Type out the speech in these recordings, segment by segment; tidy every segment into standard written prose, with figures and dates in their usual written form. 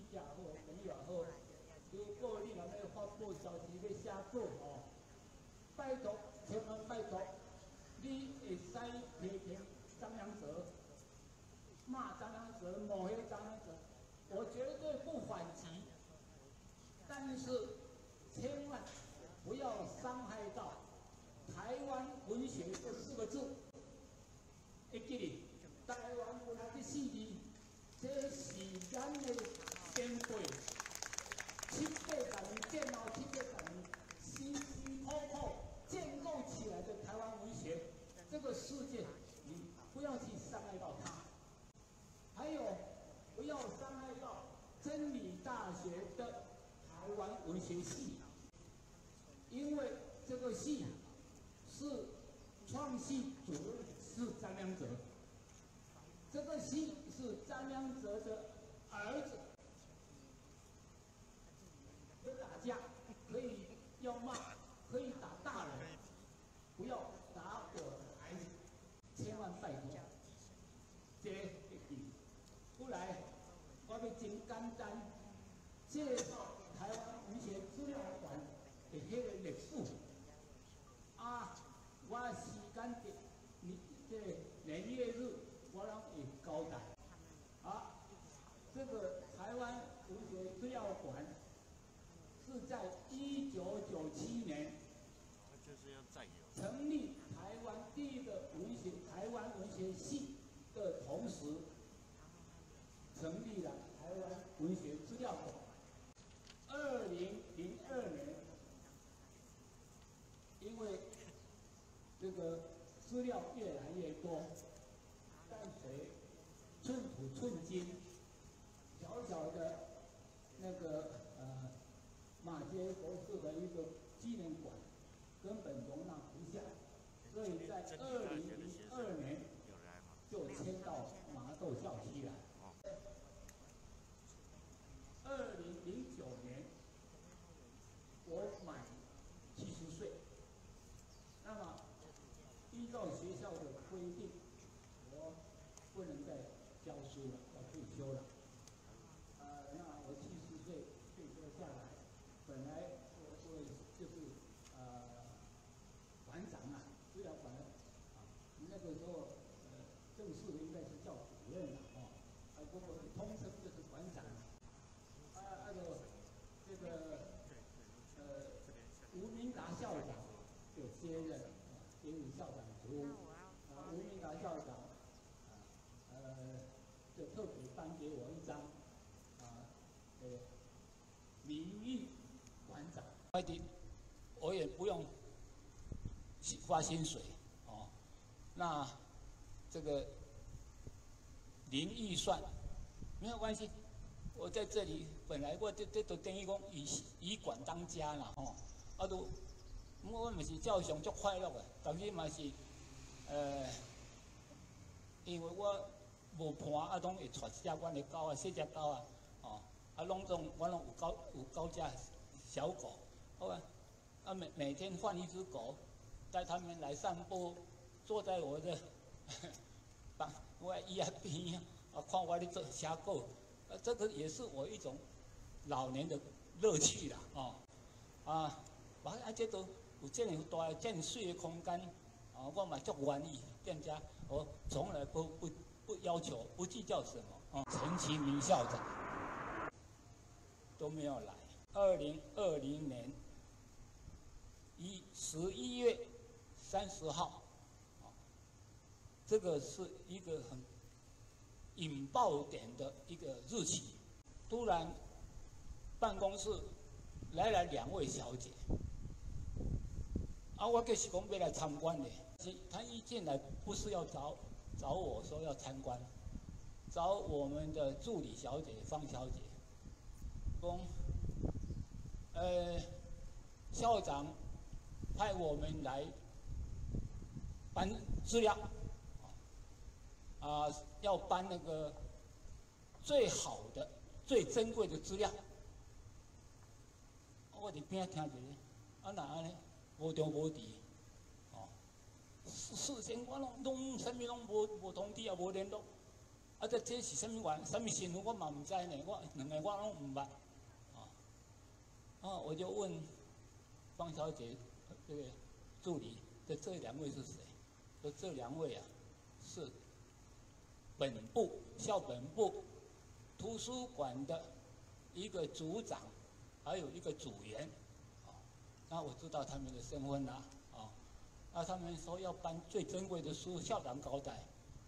者好，朋友也好，如果你若要发布消息要写稿哦，拜托，千万拜托，你会使批评张良泽，骂张良泽，抹黑张良泽，我绝对不反击，但是千万不要伤害到台湾文学这4个字。会记哩，台湾文学这4字，这是咱的先辈700年建造700年，辛辛苦苦建构起来的台湾文学，这个世界你不要去伤害到它。还有，不要伤害到真理大学的台湾文学系，因为这个系是创系主任是张良泽，这个系是张良泽的儿子。可以打架，可以要骂，可以打大人，不要打我的孩子，千万拜托。这会记。不然，我要真简单介绍台湾文学资料馆的迄个历史。我时间的年月日，我拢会交代。这个台湾文学资料馆。是在1997年成立台湾第一个台湾文学系的同时，成立了台湾文学资料馆。2002年，因为这个资料越来越多，但随寸土寸金，小小的那个马偕博士的一个纪念馆根本容纳不下，所以在2002年就迁到麻豆校区来。2009年我满70岁，那么依照学校的规定，我不能再教书了，要退休了。那我70岁退休下来。本来我就是馆长啊，资料馆那个时候正式的应该是叫主任了不过通称就是馆长这个吴明达校长就接任校长职务吴明达校长就特别颁给我一张名誉馆长，外地我也不用发薪水那这个零预算没有关系，我在这里本来我这都等于讲以馆当家啦我嘛是照常足快乐的，但是嘛是因为我无伴拢会带一只阮的狗4只狗我拢有9只小狗，每天换一只狗，带它们来散步，坐在我的我椅仔边看我咧写稿，这个也是我一种老年的乐趣啦这都有这么大、这么水的空间我嘛足愿意，店家我从来不要求、不计较什么陈其明校长都没有来。2020年11月30号，这个是一个很引爆点的一个日期。突然，办公室来了2位小姐，我就是讲要来参观的。他一进来不是要找我说要参观，找我们的助理小姐方小姐，说校长派我们来搬资料，要搬那个最好的、最珍贵的资料。我伫边听着，哪安尼无中无治，事先我拢什么拢无通知也无联络， 啊，这是什么原什么新闻我嘛唔知呢，我两个我拢唔捌，啊，我就问方小姐这个助理，这两位是谁？说这两位啊是本部校本部图书馆的一个组长，还有一个组员，那我知道他们的身份啦，那他们说要搬最珍贵的书，校长交代，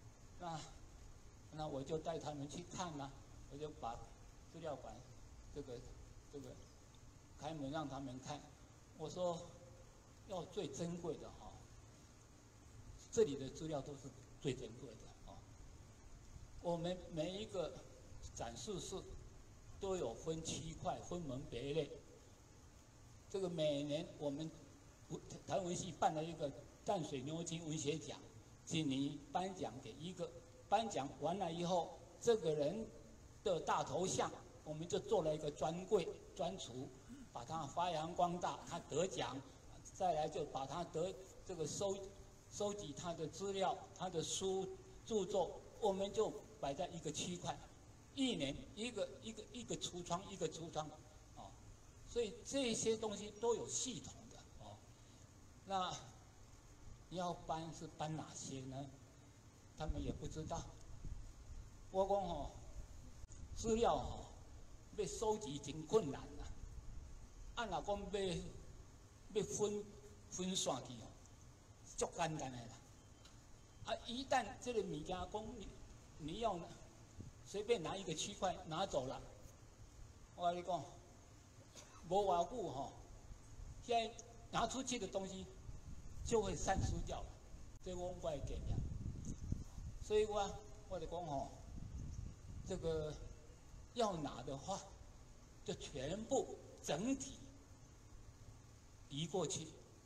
那我就带他们去看啦，我就把资料馆这个开门让他们看，我说要最珍贵的这里的资料都是最珍贵的我们每一个展示室都有分区块，分门别类。这个每年我们台文系办了一个淡水牛津文学奖，今年颁奖给一个，颁奖完了以后，这个人的大头像，我们就做了一个专柜专橱，把它发扬光大，他得奖，再来就把他这个收集他的资料，他的书著作，我们就摆在一个区块，一年一个橱窗一个橱窗，所以这些东西都有系统的那你要搬是搬哪些呢？他们也不知道。我讲资料要收集真困难啦。若讲要分散去足简单的啦。一旦这个物件讲你要随便拿一个区块拿走了，我跟你讲，无偌久现在拿出去的东西就会散失掉了，这我的经验。所以我就讲这个要拿的话，就全部整体移过去，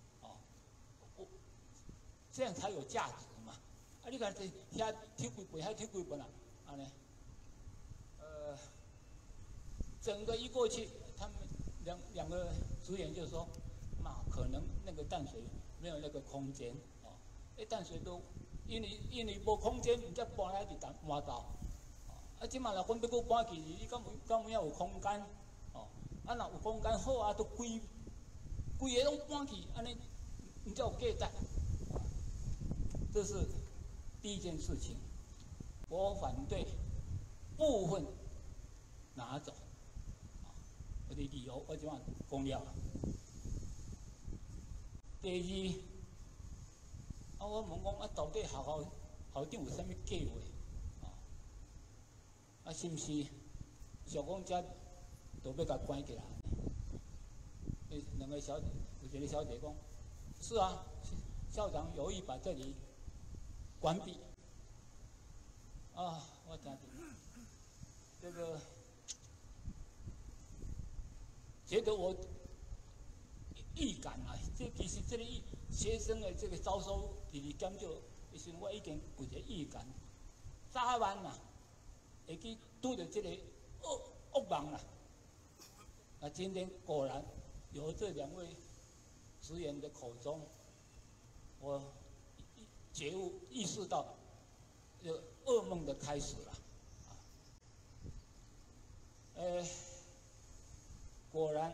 这样才有价值嘛。你看这遐抽几杯，遐抽几杯啦，安尼，整个移过去，他们两个职员就说，可能那个淡水没有那个空间淡水都因为无空间，唔才搬来伫换道。即马若阮要搁搬去，你敢有有空间？若有空间好都规个拢搬去，安尼唔才有价值。这是第一件事情，我反对部分拿走。我的理由我即马讲了。第二，我问讲到底校长有啥物计划？是毋是想讲遮都要甲关起来？两个有一个小姐讲，是啊，校长有意把这里关闭。我听这个觉得我预感其实这个学生的这个招收第二检就，其实我已经有一个预感，早晚会去拄着这个恶梦啦。今天果然由这两位职员的口中，我觉悟意识到，噩梦的开始了。果然，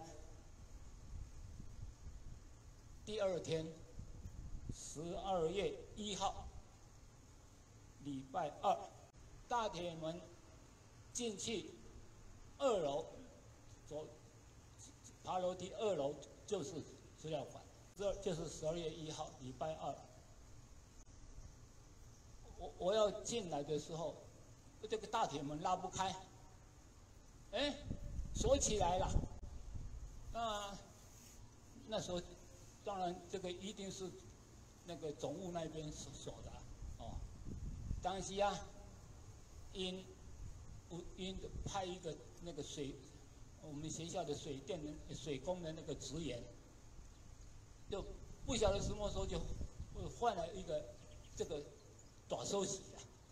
第二天，12月1号，礼拜二，大铁门进去2楼，爬楼梯2楼就是资料馆，这就是12月1号，礼拜二。我要进来的时候，这个大铁门拉不开，锁起来了。那时候，当然这个一定是那个总务那边锁的当时因派一个那个我们学校的水工的那个职员，就不晓得什么时候就换了一个这个大手洗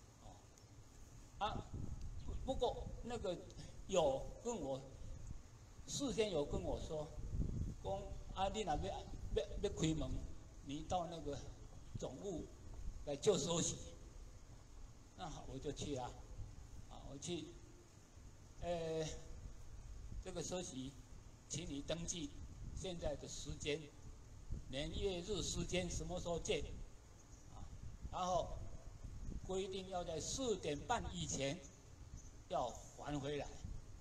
不过那个有跟我事先有跟我说，讲你若要开门，你到那个总务来就手洗。那好，我就去了。 我去，这个收息，请你登记现在的时间，年月日时间什么时候借，啊，然后规定要在4点半以前要还回来。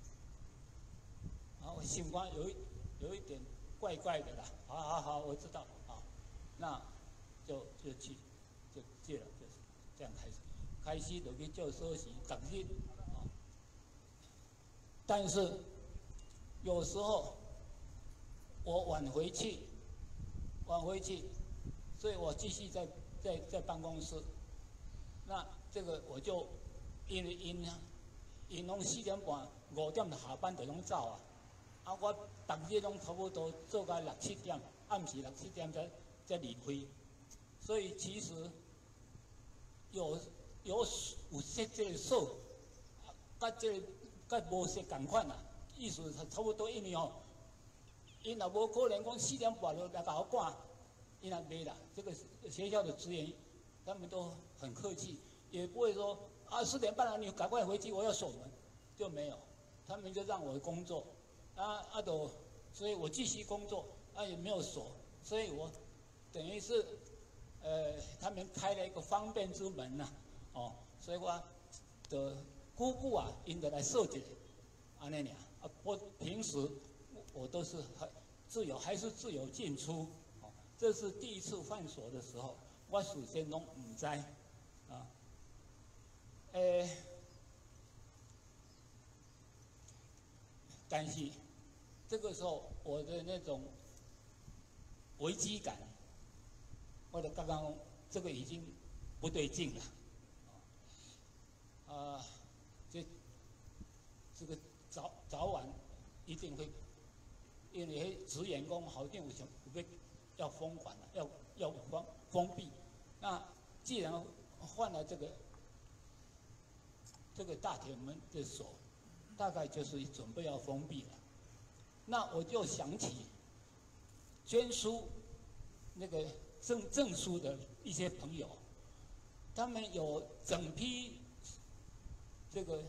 然后心光有一点怪怪的啦，好，我知道啊，那就去就借了，就是这样开始就去做收息，等日啊。但是有时候我晚回去，所以我继续在办公室。那这个我就因拢4点半、5点下班就拢走啊。啊，我逐日拢差不多做到6、7点，暗时6、7点才离开。所以其实有设这个数，甲无设共款啦。意思差不多，因为哦，因若无可能讲4点半就来甲我赶，因若没啦。这个学校的职员他们都很客气，也不会说啊4点半了你赶快回去，我要锁门，就没有。他们就让我工作。所以我继续工作，也没有锁，所以我等于是，他们开了一个方便之门呐，哦，所以我的姑姑啊，因得来设计，安尼俩，我平时我都是还是自由进出，哦，这是第一次换锁的时候，我事先拢唔知，啊，但是这个时候我的那种危机感，或者刚刚这个已经不对劲了，这个早晚一定会，因为职员工好像要封管了，要封闭。那既然换了这个大铁门的锁，大概就是准备要封闭了。那我就想起捐书那个证书的一些朋友，他们有整批这个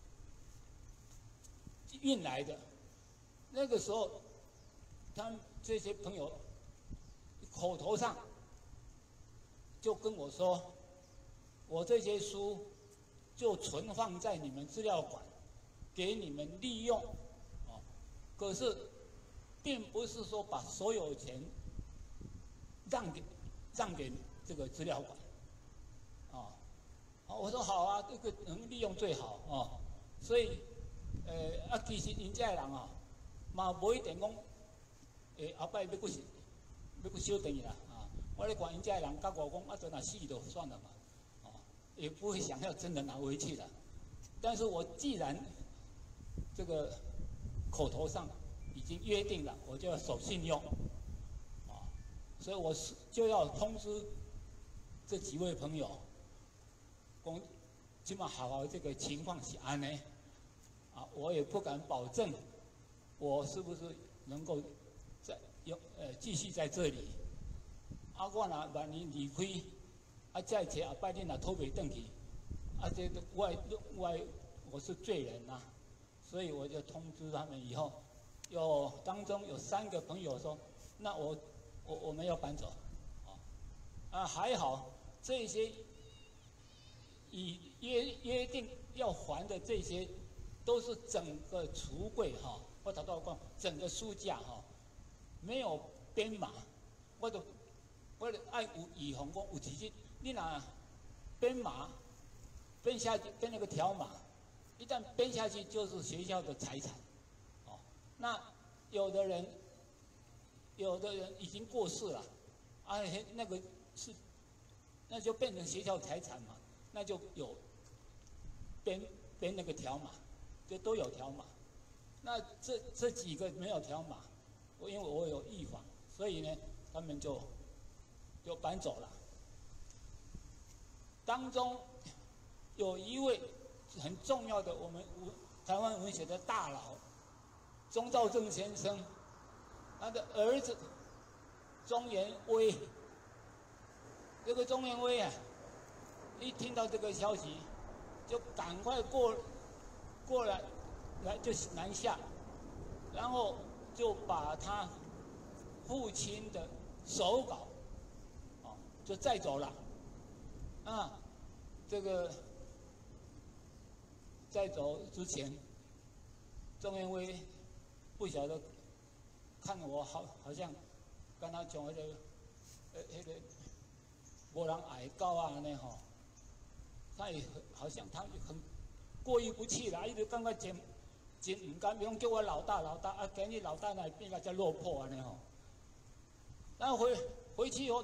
运来的，那个时候他们这些朋友口头上就跟我说，我这些书就存放在你们资料馆，给你们利用，哦，可是并不是说把所有钱让给这个资料馆，啊，我说好啊，这个能利用最好哦，所以其实因这人啊，嘛无一定讲，后摆要去修等伊啦啊，我咧看因这人甲我讲，就若死就算了嘛，哦，也不会想要真的拿回去的。但是我既然这个口头上已经约定了，我就要守信用，啊，所以我就要通知这几位朋友，讲起码好这个情况是安呢，啊，我也不敢保证我是不是能够继续在这里，啊，我若万一离开，啊，再找后摆恁若讨袂转去，啊，这我是罪人呐，所以我就通知他们以后，当中有3个朋友说，那我们要搬走，啊，还好这些以约定要还的这些，都是整个橱柜哈，我头到讲整个书架哈，没有编码，我就爱有预防讲有时阵你若编码编下去编那个条码，一旦编下去就是学校的财产，哦，那有的人已经过世了，啊，那个那就变成学校财产嘛，那就有编那个条码，就都有条码。那这几个没有条码，因为我有预防，所以呢，他们就搬走了。当中有一位很重要的我们台湾文学的大佬钟肇政先生，他的儿子钟元威，这个钟元威啊，一听到这个消息，就赶快过来就南下，然后就把他父亲的手稿，就载走了。这个在走之前，郑元辉不晓得看我好像跟他讲那个无人爱狗啊安尼吼，他也好像他很过意不去啦，一直感觉真唔甘，比如叫我老大，今日老大那变个叫落魄安尼吼。然后回去以后，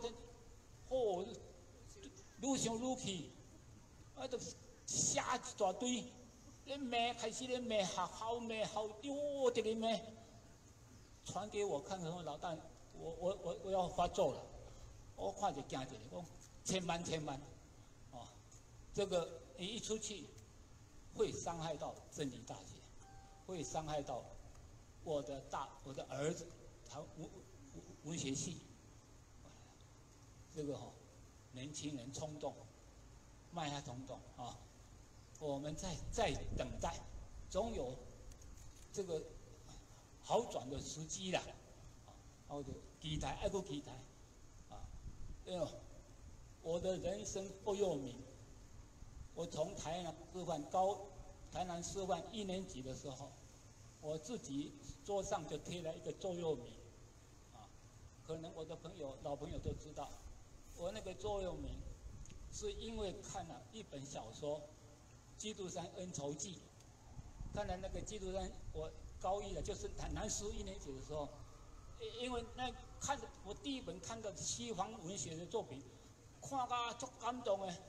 愈想愈气，就写一大堆，咧骂，开始咧骂学校，骂校长，直咧骂，传给我看，说老大，我要发作了，我看就惊一下，讲千万，这个你一出去，会伤害到真理大学，会伤害到我的儿子，他文学系，这个年轻人冲动，卖他冲动啊！我们在等待，总有这个好转的时机啦。我就期待，爱过期待因为我的人生座右铭，我从台南师范1年级的时候，我自己桌上就贴了一个座右铭，可能我的老朋友都知道，我那个座右铭是因为看了一本小说《基督山恩仇记》，看了那个基督山，我高一了，就是台南师1年级的时候，因为我第一本看到西方文学的作品，看到足感动的。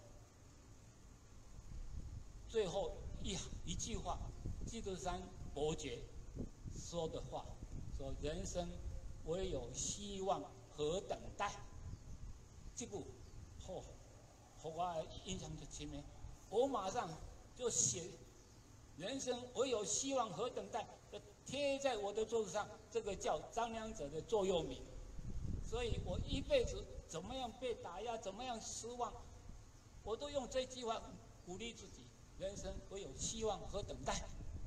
最后一句话，基督山伯爵说的话，说人生唯有希望和等待。这句我印象就深的，我马上就写人生唯有希望和等待，贴在我的桌子上，这个叫张良者的座右铭。所以我一辈子怎么样被打压，怎么样失望，我都用这句话鼓励自己。人生唯有希望和等待，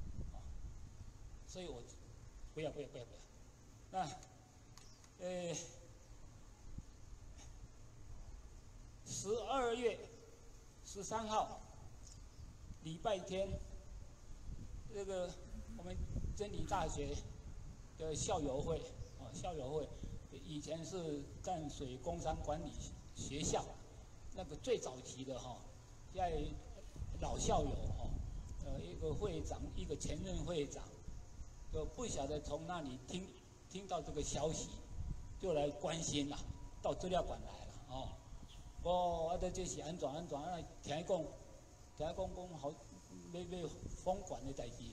所以我不要。那12月13号，礼拜天，这个我们真理大学的校友会，以前是淡水工商管理学校，那个最早期的在老校友一个会长，一个前任会长，就不晓得从那里听到这个消息，就来关心啦，到资料馆来了这是安怎听讲好要封馆的代志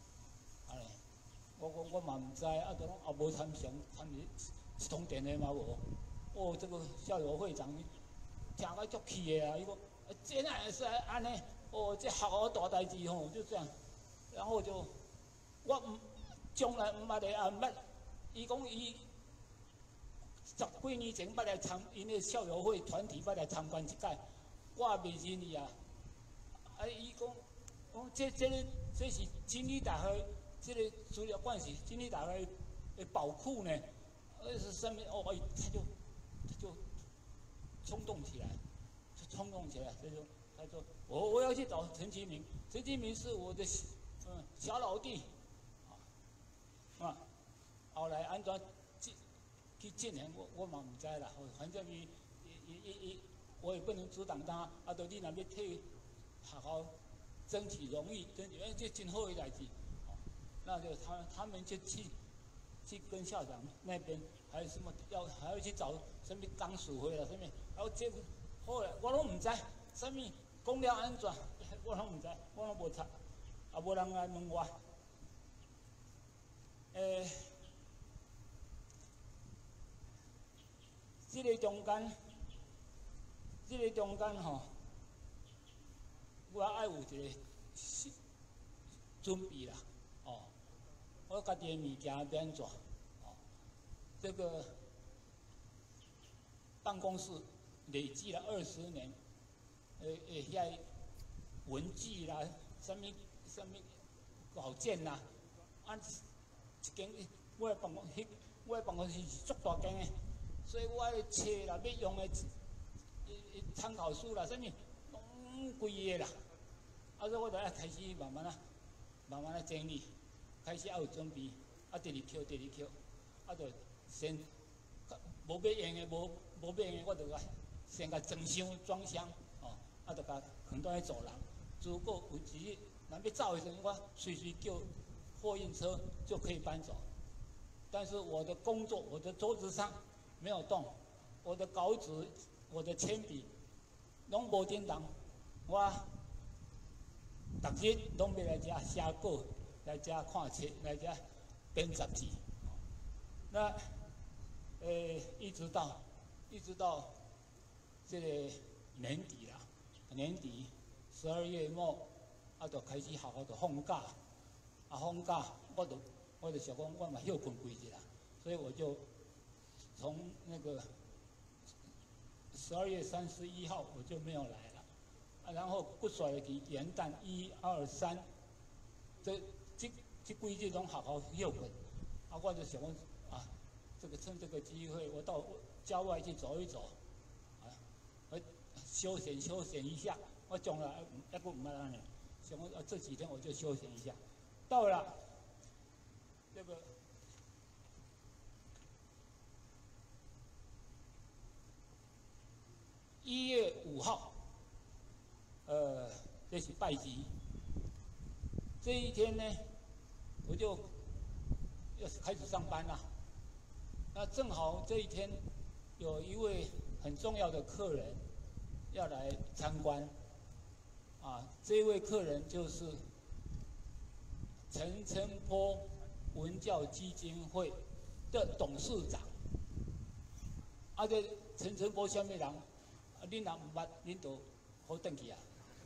我嘛唔知都拢也无参一通电话嘛无，这个校友会长听个足气的伊讲这哪会使安尼？这学校大代志就这样，然后我从来唔捌的啊，伊讲伊10几年前捌来因个校友会团体捌来参观一届，我也未认伊啊。伊讲这是真理大学，这个资料馆是真理大学的宝库呢。是什么？他就冲动起来，他说我要去找陈其明，陈其明是我的小老弟，后来安怎去进行我嘛唔知啦，反正我也不能阻挡他，你若要替学校争取荣誉，这真好的代志，那就他们就去跟校长那边还有什么还要去找什么钢署会啦什么，然后后来我拢唔知什么讲了安怎，我拢唔知，我拢无查，也无人来问我。这个中间我爱有一个准备啦，我家己的物件要安怎？这个办公室累积了20年，遐文具啦，什么老建呐，一间我的办公室是足大间的，所以我的册啦，要用的参考书啦，啥物拢贵个啦。所以我就要开始慢慢啊整理，开始要有准备，第二扣，就先无要用的无要用的，我就先甲装箱，就甲放倒喺走廊。如果有一日咱要走的时候，我随叫货运车就可以搬走。但是我的工作，我的桌子上没有动，我的稿纸、我的铅笔拢无叮当，我逐日拢要来遮写稿，来遮看册，来遮编杂志。那一直到这个年底啦，年底12月末，就开始好好的放假，放假我就想讲，我嘛休困几日啦，所以我就从那个12月31号我就没有来了，然后骨甩了去元旦1、2、3，这几日拢好好休困，我就想讲趁这个机会，我到郊外去走一走，我休闲一下。我将来还佫唔捌安尼，想讲这几天我就休闲一下。到了这个1月5号，这是拜祭。这一天呢，我就要开始上班啦。那正好这一天，有一位很重要的客人要来参观，这位客人就是陈澄波文教基金会的董事长。这陈澄波什么人？恁若唔捌，恁就好转去啊，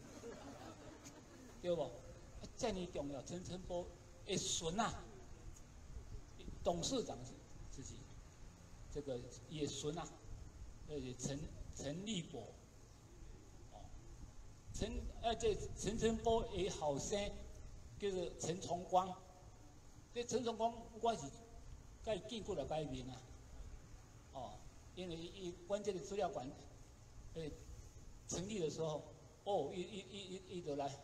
对不？这么重要，陈澄波的孙啊，董事长自己。这个也孙啊，陈立博，这陈澄波的后生叫做陈崇光，这陈崇光我是甲伊见过了改面啊，因为阮这个资料馆成立的时候，伊就来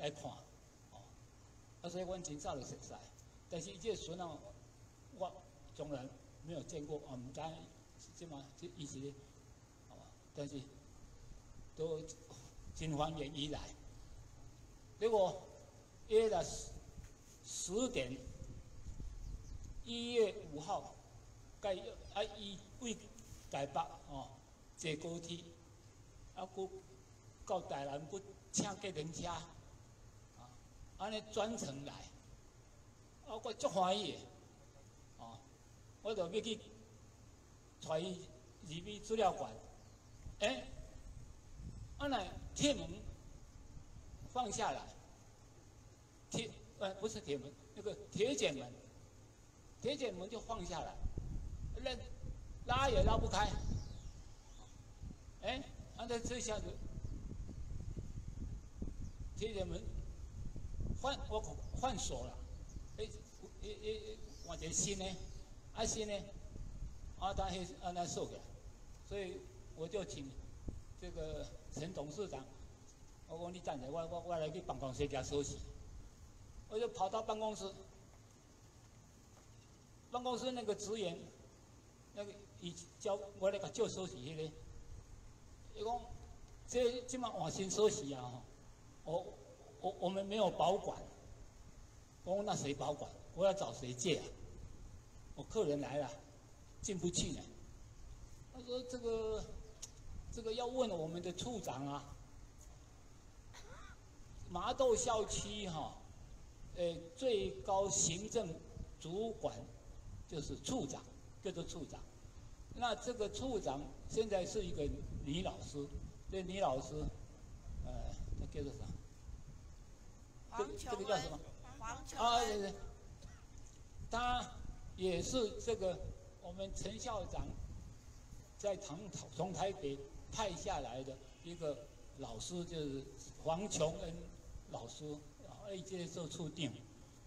看，所以阮真早就熟悉，但是这孙啊，我从来没有见过，唔知这嘛这意思，但是都真欢迎伊来。结果约了10点，1月5号，伊为台北坐高铁，佫到台南佫请计程车，安尼专程来，我足欢喜的。我就要去带伊入去资料馆，那铁门放下来，不是铁门，那个铁卷门就放下来，拉也拉不开，这下子铁卷门换锁了，换一个新的。新呢，他那收起来，所以我就请这个陈董事长，我讲你站着，我来去办公室给他休息，我就跑到办公室那个职员，那个伊叫我来甲借休息迄个，伊讲这嘛换新休息啊，我们没有保管，我讲那谁保管？我要找谁借啊？我客人来了，进不去呢。他说这个要问我们的处长啊，麻豆校区最高行政主管就是处长，叫做处长。那这个处长现在是一个女老师，这女老师，她叫做啥？这个叫什么？ 黄琼对，她也是这个我们陈校长在从台北派下来的一个老师，就是黄琼恩老师，这做处长。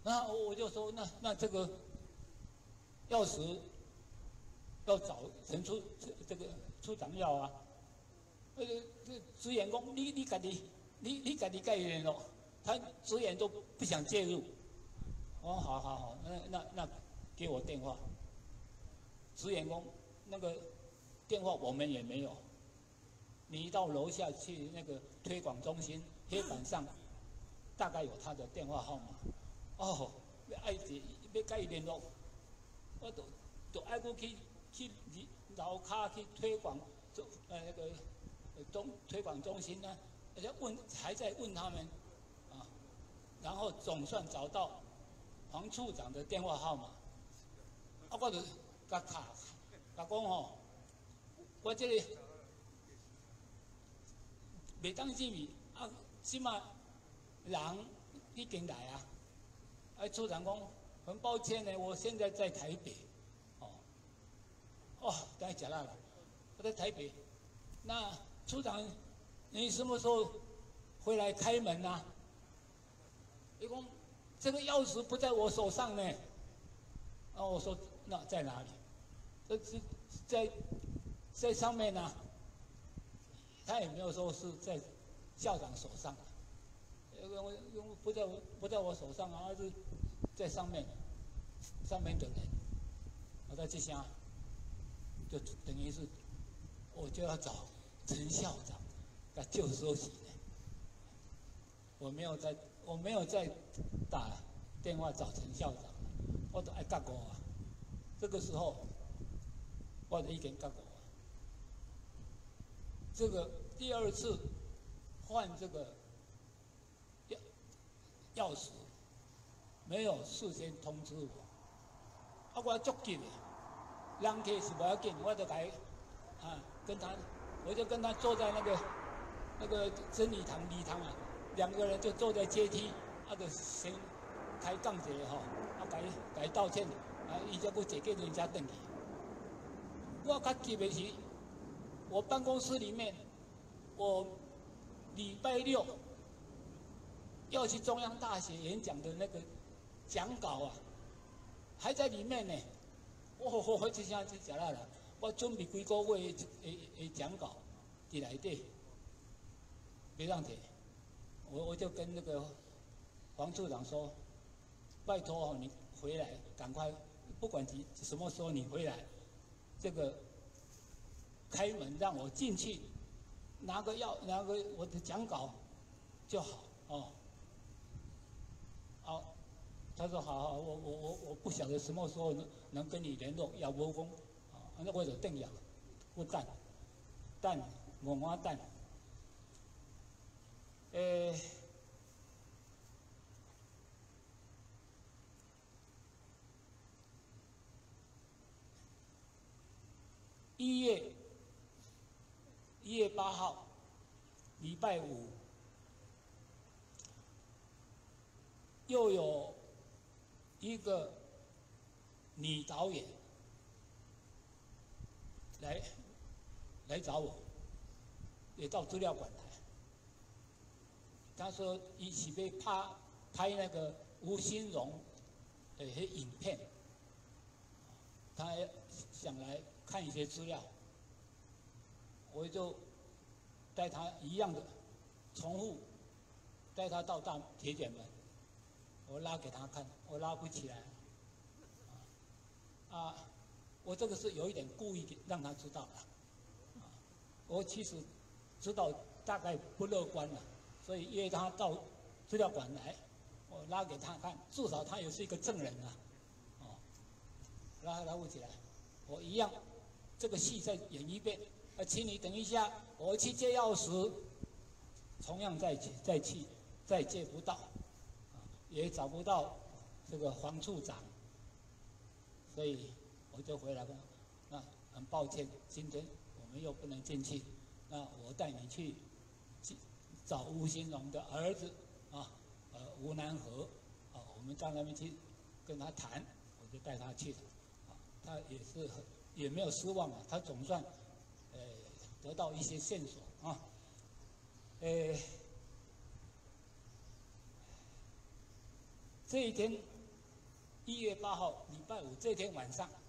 然后我就说，那这个钥匙要找陈这个处长要啊。这职员讲你家己盖联络，他职员都不想介入。我说好，那给我电话。职员讲那个电话我们也没有，你到楼下去那个推广中心黑板上大概有他的电话号码。哦，要跟伊联络，我都爱过去楼下去推广那个推广中心呢，而且还在问他们啊，然后总算找到黄处长的电话号码。啊，我就甲讲吼，我这个袂当入去啊，即马人已经来啊。处长讲很抱歉呢，我现在在台北。等下讲了，我在台北。那处长，你什么时候回来开门啊？他讲这个钥匙不在我手上呢。我说那在哪里？这是在上面呢。他也没有说是在校长手上，不在我手上啊，是在上面的人。我在这下就等于是我就要找陈校长来就收起呢。我没有再打电话找陈校长，我都爱甲我啊。这个时候我就已经甲我。这个第二次换这个钥匙，没有事先通知我，我足急的，人客是不要紧，我就我就跟他坐在那个真礼堂啊，两个人就坐在阶梯，就先开讲一下吼，给道歉，伊才不坐给人家等去。我较急的是。我办公室里面，我礼拜六要去中央大学演讲的那个讲稿啊，还在里面呢。我这下就讲了，我准备几个月的讲稿在内底，别让提。我就跟那个黄处长说，拜托你回来，赶快，不管什么时候你回来，这个。开门让我进去，拿个我的讲稿就好哦。好，他说好，我不晓得什么时候能跟你联络，要无讲，那我就等呀，我等，我等。1月8号，礼拜五，又有一个女导演来找我，也到资料馆来。他说一起被拍那个吴新荣的影片，他想来看一些资料。我就带他一样的重复，带他到大铁卷门，我拉给他看，我拉不起来。我这个是有一点故意让他知道了。我其实知道大概不乐观了，所以约他到资料馆来，我拉给他看，至少他也是一个证人啊。拉不起来，我一样，这个戏再演一遍。请你等一下，我去借钥匙，同样再借不到，也找不到这个黄处长，所以我就回来了。那很抱歉，今天我们又不能进去，那我带你去找吴新荣的儿子吴南和，我们到那边去跟他谈，我就带他去了，他也没有失望啊，他总算。得到一些线索啊，这一天 1月8号礼拜五这天晚上，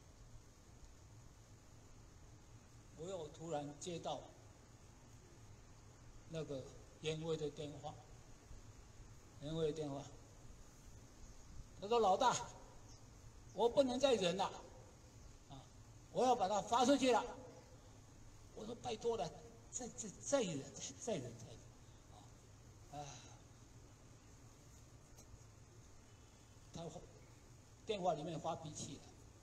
我又突然接到那个严威的电话，他说：“老大，我不能再忍了，啊，我要把它发出去了。”我说：“拜托了，再忍，啊，他电话里面发脾气了，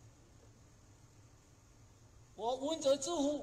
我文责之乎，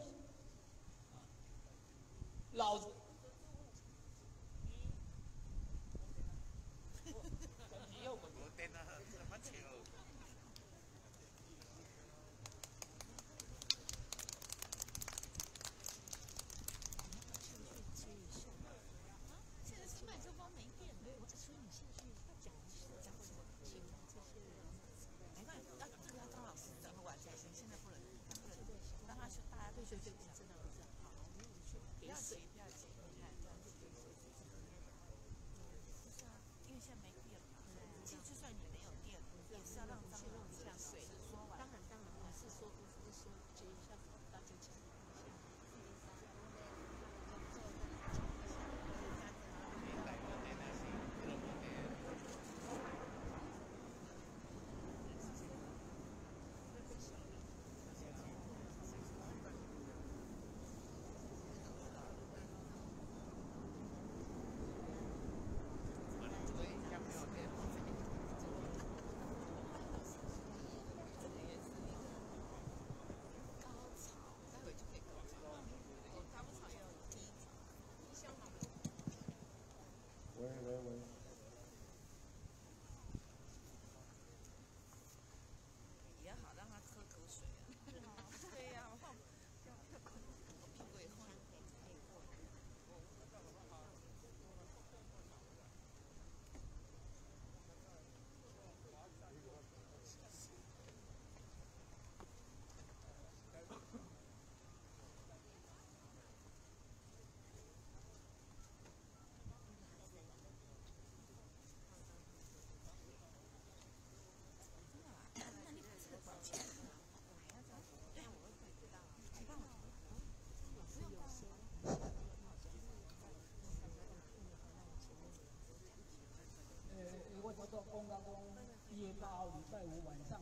老子。”1月8号礼拜五晚上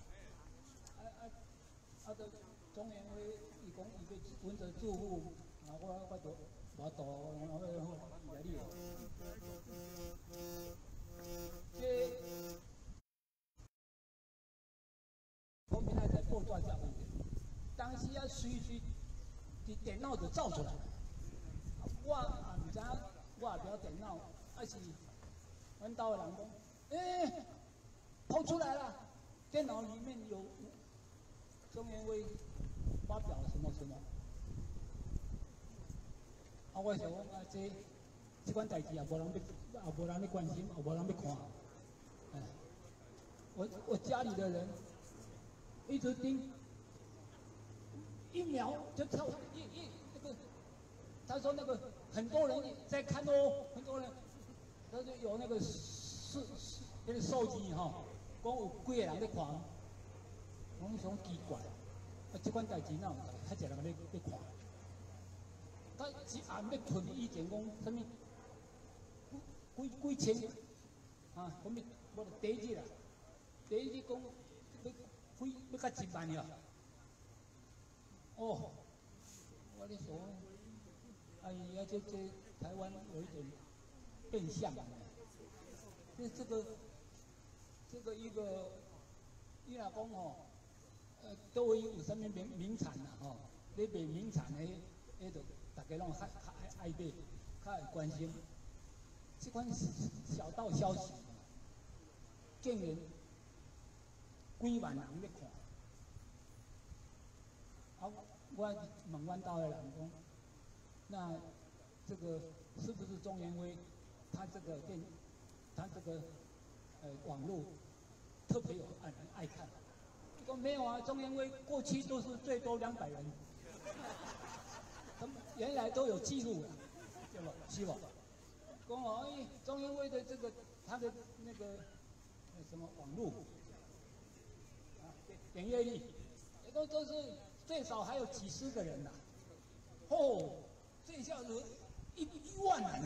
这中原会伊讲伊要稳着住户，我就我度我来你。我明仔载报纸才有，当时啊随伫电脑就走出来，我也唔知，我也不晓电脑，是阮兜的人讲，跑出来了，电脑里面有中原会发表什么什么。我想讲这款代志也无人要关心，也无人要看。我家里的人一直盯，1秒就跳那个，他说那个很多人在看哦，很多人，他就有那个那个手机哈，讲有几个人在看，我想奇怪，这款代志哪有遐侪人在看？他一暗要囤以前讲什么几千啊，什么我第一日啦，第一日讲要到1万了。哦，我咧说，哎呀，这台湾有一点变相了。这个一个，伊若讲吼，都位有啥物名产啦吼，咧卖名产的，就大家拢较爱买，较会关心。这款小道消息，竟然几万人咧看。我问阮兜的人讲，那这个是不是中原会他这个网络特别有人爱看？说没有啊，中原会过去都是最多200人，他们原来都有记录的，对吧？是吧？讲中原会的这个他的那个什么网络点阅率，也都是最少还有几十个人呐、哦，这一下子1万人呢！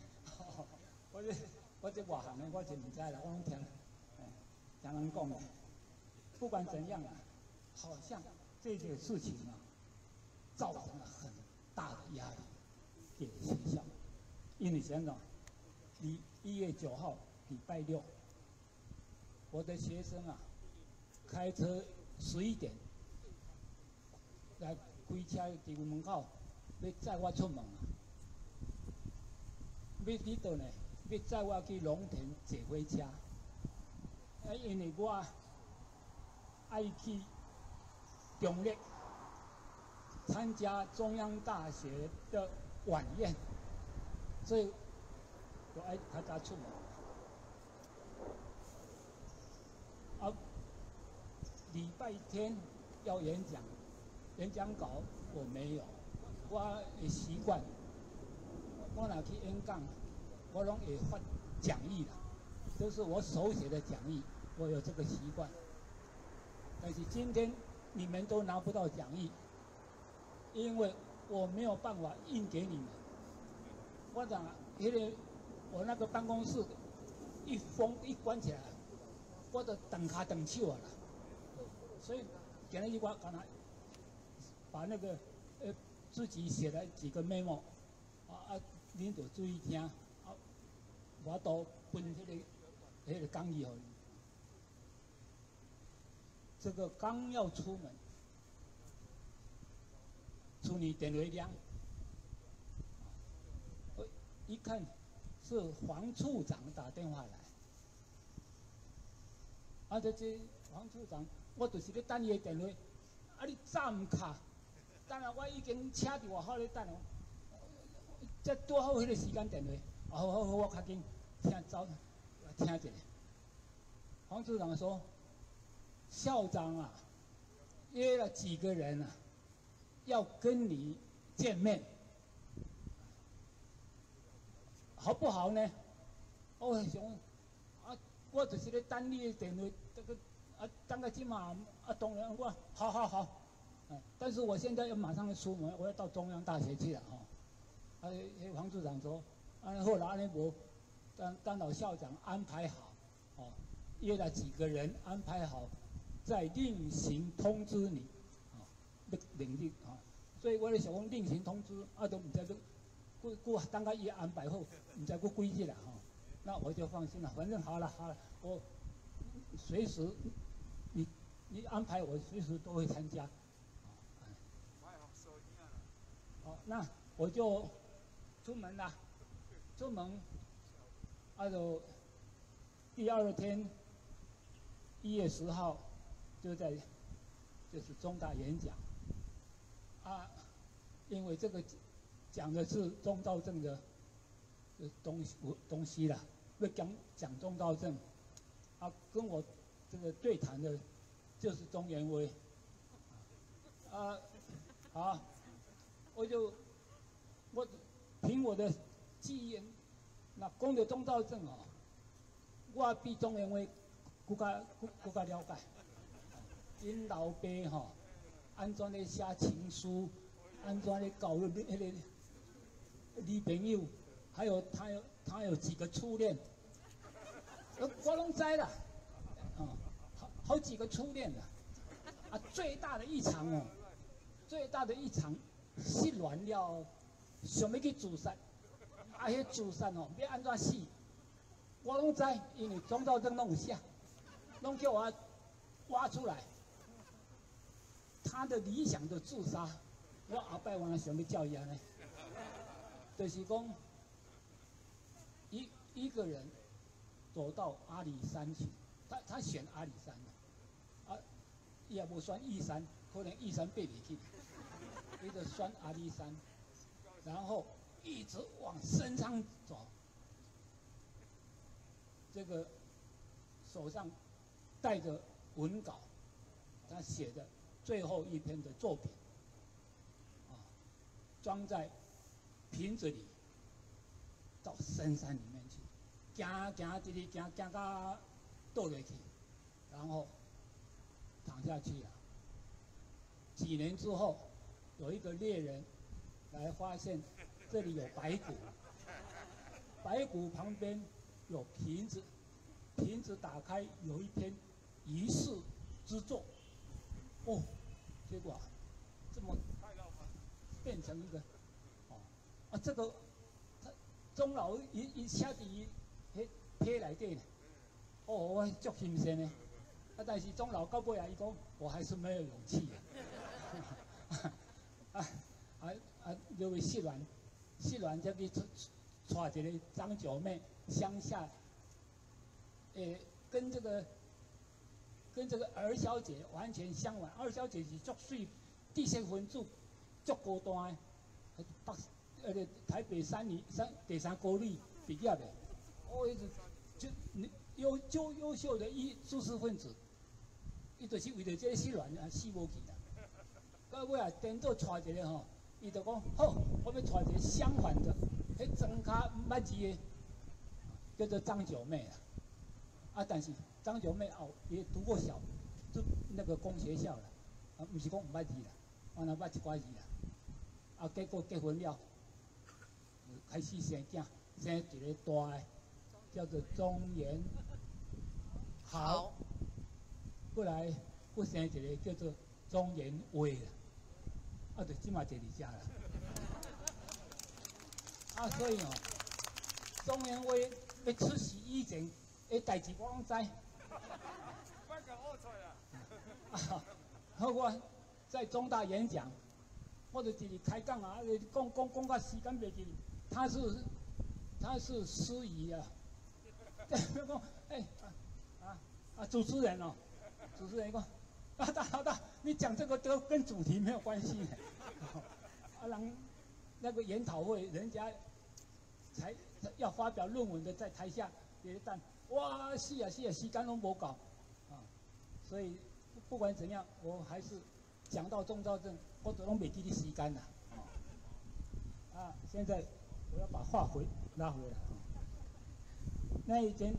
我这外行的，我就唔知啦，我拢听，听人讲的。不管怎样啊，好像这件事情啊，造成了很大的压力给学校。因为想想，1月9号礼拜六，我的学生啊，开车11点来开车伫门口，要载我出门啊。要伫倒呢？要载我去龙田坐火车。因为我爱去中立参加中央大学的晚宴，所以我爱较早出门。啊，礼拜天要演讲，演讲稿我没有，我的习惯，我若去演讲，我拢会发讲义啦，都是我手写的讲义，我有这个习惯。但是今天你们都拿不到讲义，因为我没有办法印给你们。我讲，因为我那个办公室一关起来，我就等卡等手啊啦。所以今日我刚才把那个自己写了几个 memo， 您就注意听，我都分那个讲义哦。这个刚要出门，处理电话亮，我一看是黄处长打电话来，这黄处长，我就是咧等伊的电话，你早唔卡？当然我已经车伫外口咧等哦，才拄好迄个时间电话，好，我较紧走听一下。黄处长说。校长啊，约了几个人啊，要跟你见面，好不好呢？我想我就是咧等你的电话，这个等个今嘛当然我好，但是我现在要马上出门，我要到中央大学去了哈。黄处长说，好了，安尼无，当老校长安排好，约了几个人安排好。再另行通知你，领域所以我咧想讲另行通知，都唔知过等下伊安排好，唔知过几日啦那我就放心了，反正好了，我随时你安排我随时都会参加。好，那我就出门了，出门，就第2天1月10号。就是中大演讲，因为这个讲的是中道证的东西啦，要讲中道证，跟我这个对谈的，就是中研微，好，我凭我的记忆，那讲到中道证我比中研微更加了解。因老爸安怎咧写情书，安怎咧教育那个女朋友，还有他有几个初恋，我拢知啦，好几个初恋的，最大的一场失恋了，想要去自杀，迄自杀要安怎死，我拢知，因为中道证拢有写，拢叫我挖出来。他的理想的自杀，我后摆我想要教伊安尼，就是讲，一个人走到阿里山去，他选阿里山的，伊也无选玉山，可能玉山爬袂起，伊就选阿里山，然后一直往深山走，这个手上带着文稿，他写的。最后一篇的作品，装在瓶子里，到深山里面去，行到倒下去，然后躺下去了。几年之后，有一个猎人来发现这里有白骨，白骨旁边有瓶子，瓶子打开有一篇遗世之作，哦，结果这么变成一个，哦，啊这个，他钟老一下子迄批内底呢，哦，我足新鲜呢，啊但是钟老到尾啊，伊讲我还是没有勇气因为失恋才去娶一个张九妹，乡下，跟这个儿小姐完全相反。儿小姐是足水，知识分子，足高端的，台北第三高女毕业的，哦，就优秀的知识分子，伊就是为了这个失恋啊死无去啦。到尾啊，颠倒娶一个吼，伊就讲好，我要娶一个相反的，迄庄卡捌字的，叫做张九妹啦。啊，但是张九妹也读过那个公学校啦，啊，不是讲唔捌字啦，我那捌一寡字啦。啊，结果结婚了，开始生囝，生一个大的，叫做钟元豪，过来又生一个叫做钟元威啦，啊，就即马坐伫遮啦。啊，所以钟元威要出世以前。代志我拢知。我在中大演讲，我就直直开讲啊，讲到时间袂记。他是司仪啊，讲主持人哦，主持人讲好的，你讲这个都跟主题没有关系。人那个研讨会，人家才要发表论文的在台下也等。哇，是啊，时间拢无够，啊，所以不管怎样，我还是讲到钟兆政，我都拢袂记你时间啦，啊，现在我要把话拉回来，那一天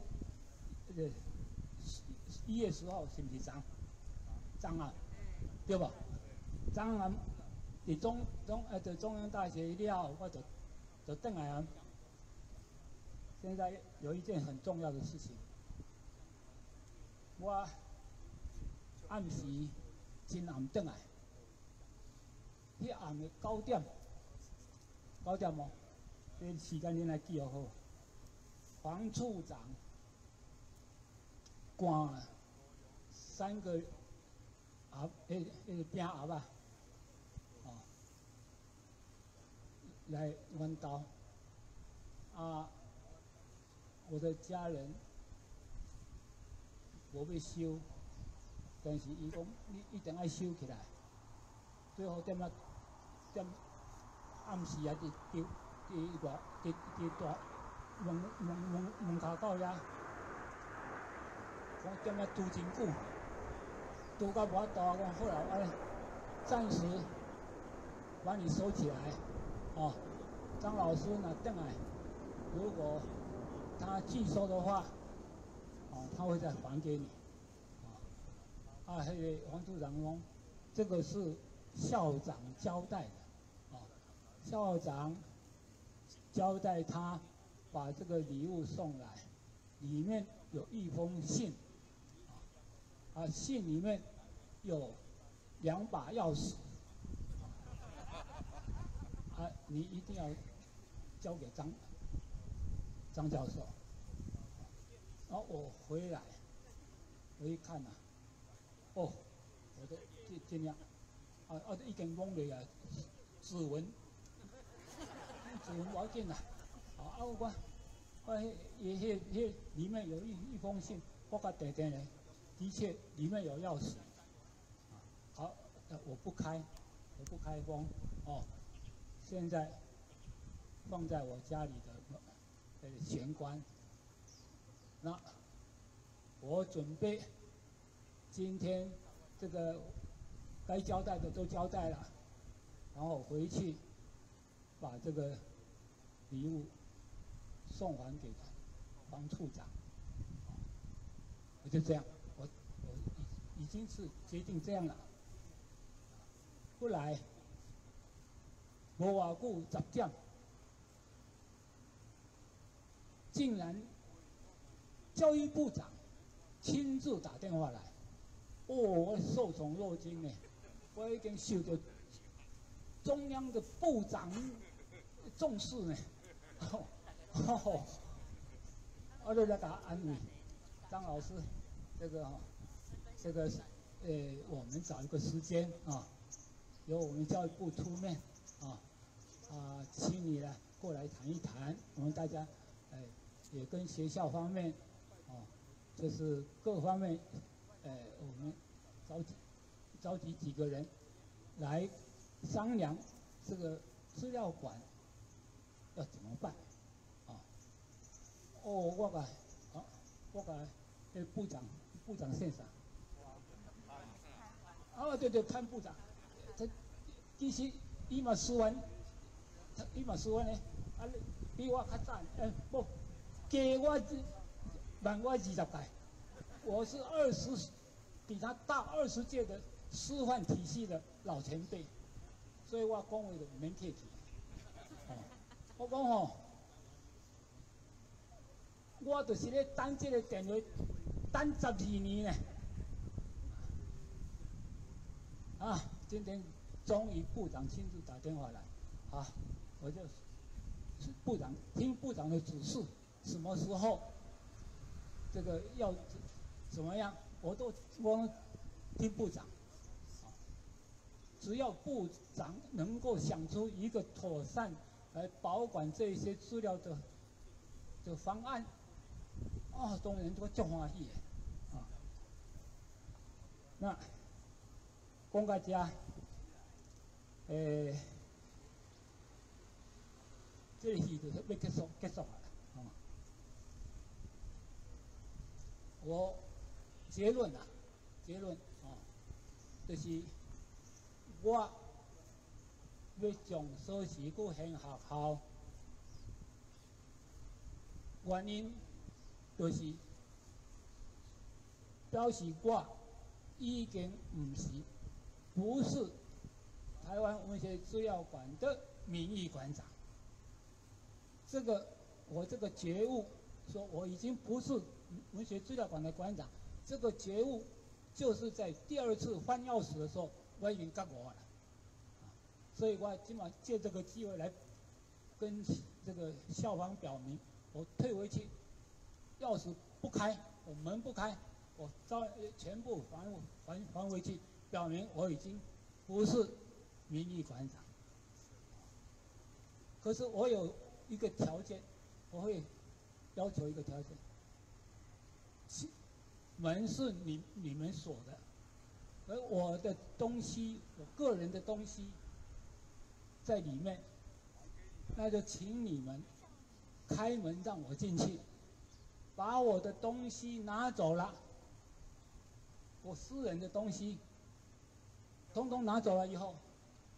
1月10号是不是张啊，对吧？张啊，伫中央大学了，我就转来啊。现在有一件很重要的事情，我暗时真暗转来，迄暗的9点哦，这时间恁来记好。黄处长赶3个饼鸭啊，来阮兜啊。我的家人，我要收，但是伊讲你一定要收起来。最后暗时啊，伫大门口到遐，我踮遐拄真久，拄到无法度，我后来暂时把你收起来，张老师若转来，如果他拒收的话，他会再还给你。那个黄处长说，这个是校长交代的，校长交代他把这个礼物送来，里面有一封信，信里面有2把钥匙，你一定要交给张教授。然后我回来，我一看我都这样，已经懵了啊，指纹无要紧啦，我里面有一封信，我甲弟弟呢，的确里面有钥匙，好，我不开封，现在放在我家里的玄关。那我准备今天这个该交代的都交代了，然后回去把这个礼物送还给黄处长。我就这样，我已经是决定这样了。不来，无偌久10点，竟然教育部长亲自打电话来，我受宠若惊呢，我已经受到中央的部长重视呢。我就来给他安慰，张老师，这个我们找一个时间啊，由我们教育部出面请你呢过来谈一谈，我们大家也跟学校方面就是各方面我们召集几个人来商量这个资料馆要怎么办我个部长先生对，潘部长，他其实伊嘛输完呢，比我较早，不，加慢我20届，我是比他大20届的师范体系的老前辈，所以我讲话就免客气。我讲我就是咧等这个电话等12年呢。今天终于部长亲自打电话来，我就听部长的指示，什么时候这个要怎么样，我听部长。只要部长能够想出一个妥善来保管这些资料的方案，当然都足欢喜的那讲到这，这个戏就是要结束了我结论就是我要将所视搁现学校，原因就是表示我已经不是台湾文学资料馆的名誉馆长。我这个觉悟，说我已经不是文学资料馆的馆长，这个觉悟就是在第2次换钥匙的时候，我已经觉悟了。所以我今晚借这个机会来跟这个校方表明，我退回去，钥匙不开，我门不开，我全部还回去，表明我已经不是名誉馆长。可是我有一个条件，我会要求一个条件，门是你们锁的，而我的东西，我个人的东西在里面，那就请你们开门让我进去，把我的东西拿走了，我私人的东西统统拿走了以后，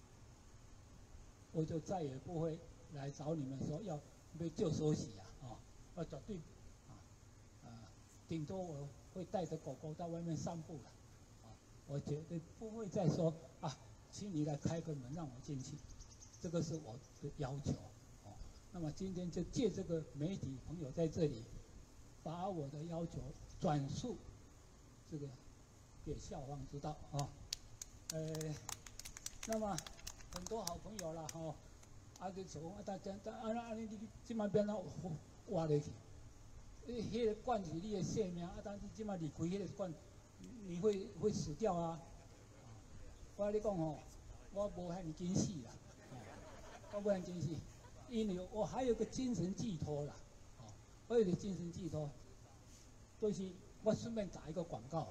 我就再也不会来找你们说要旧手洗绝对顶多我会带着狗狗到外面散步了我绝对不会再说请你来开个门让我进去，这个是我的要求那么今天就借这个媒体朋友在这里，把我的要求转述这个给校方知道那么很多好朋友啦就说大家你这么变到挖下去，迄个馆是你的性命但是这么离开迄个馆，你会死掉我跟你讲我无遐尼惊喜啦我无遐惊喜，因为我还有个精神寄托啦我有个精神寄托，就是我顺便打一个广告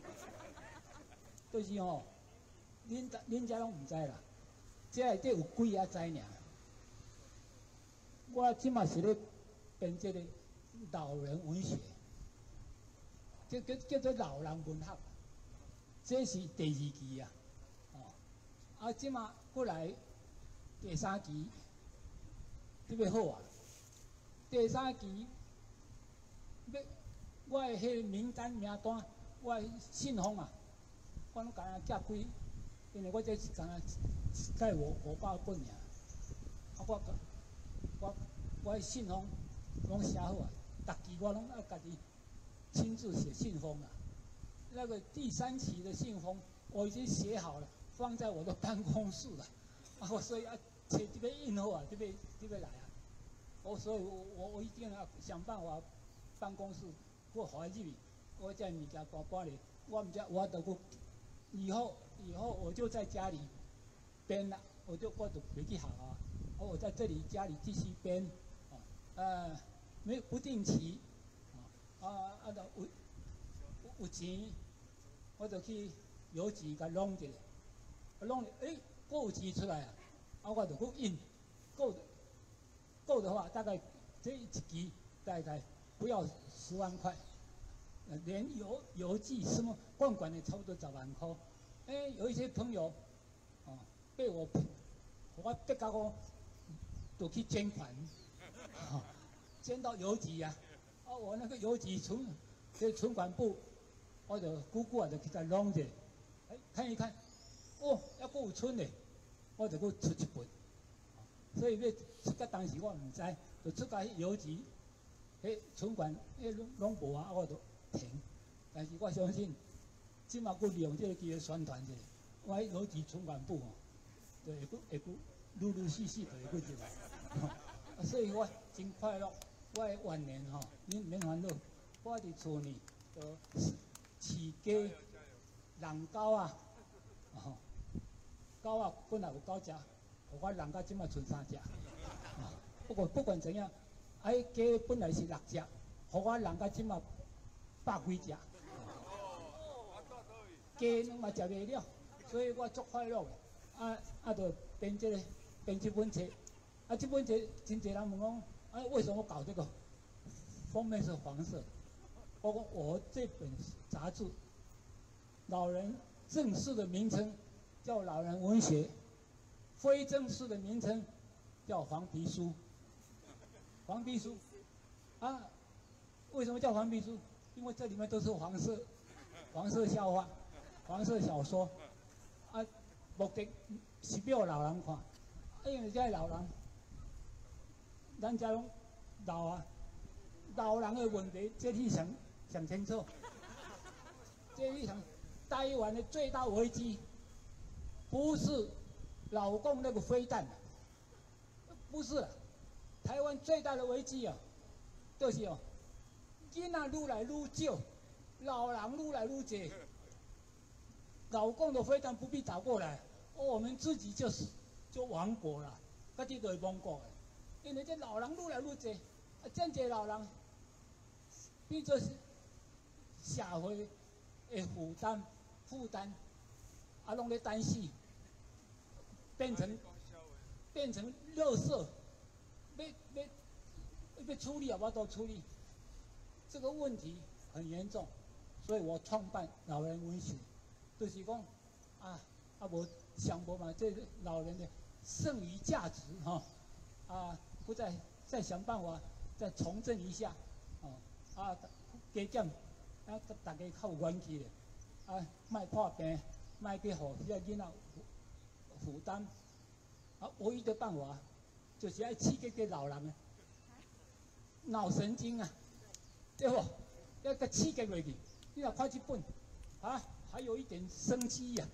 就是恁遮拢唔知啦，这内底有几啊知尔。我即马是咧编这个老人文学，叫做老人文学，这是第2期即马过来第3期，特别好第3期我的迄个名单，我的信封我拢敢若寄几，因为我这是敢若载我爸本尔，啊我的信封拢写好啊，逐期我拢要家己亲自写信封啊。那个第3期的信封我已经写好了，放在我的办公室了。啊，我所以啊，册这边印好啊，这边来啊。所以我一定要想办法，办公室我互伊入去，我这物件包包里，我唔知我得过，以后我就在家里编了，我就回去好啊。我在这里家里继续编，没有不定期，有钱，我就去邮局甲弄一下，弄够有钱出来啊，我就去印，够的话，大概这一期大概不要10万块，连邮寄什么罐的差不多10万块。有一些朋友，被我逼到我都去捐款，捐到邮局啊，我那个邮局存款簿，我就久久就去甲弄者，看一看，还阁有剩的，我就阁出一份。所以要出到当时我唔知，就出到邮局，存款拢无啊，我就停。但是我相信，即马佫利用这个机会宣传一下，我邮局存款簿就会佫陆续就会佫入来。所以我真快乐，我的晚年恁免烦恼，我伫厝呢就饲鸡、人狗啊，狗啊本来有狗食。我人家即马剩3只，不管怎样，鸡本来是6只，我人家即马100几只，鸡拢嘛食袂了，所以我足快乐的。就编这本册，这本册真侪人问我，为什么搞这个？封面是黄色。我这本杂志，老人正式的名称叫《老人文学》。非正式的名称叫黄皮书，黄皮书，为什么叫黄皮书？因为这里面都是黄色笑话、黄色小说，目的是要老人看，因为这老人，咱家拢老啊，老人的问题，这你想清楚，这你想，台湾的最大危机，不是老共那个飞弹，不是，台湾最大的危机就是囡仔愈来愈少，老人愈来愈多。老共的飞弹不必打过来，我们自己就亡国了，搿啲就亡国了。因为这老人愈来愈多，真侪老人变做社会的负担，拢咧担死。变成垃圾，要处理也无多处理，这个问题很严重，所以我创办老人文学，就是讲无想无嘛，这老人的剩余价值不再想办法再重振一下，加减大家较有元气的，卖破病，卖去互遐囡仔负担，唯一的办法就是要刺激这老人的脑神经啊，对不？要给刺激落去。你若看这本，还有一点生机呀，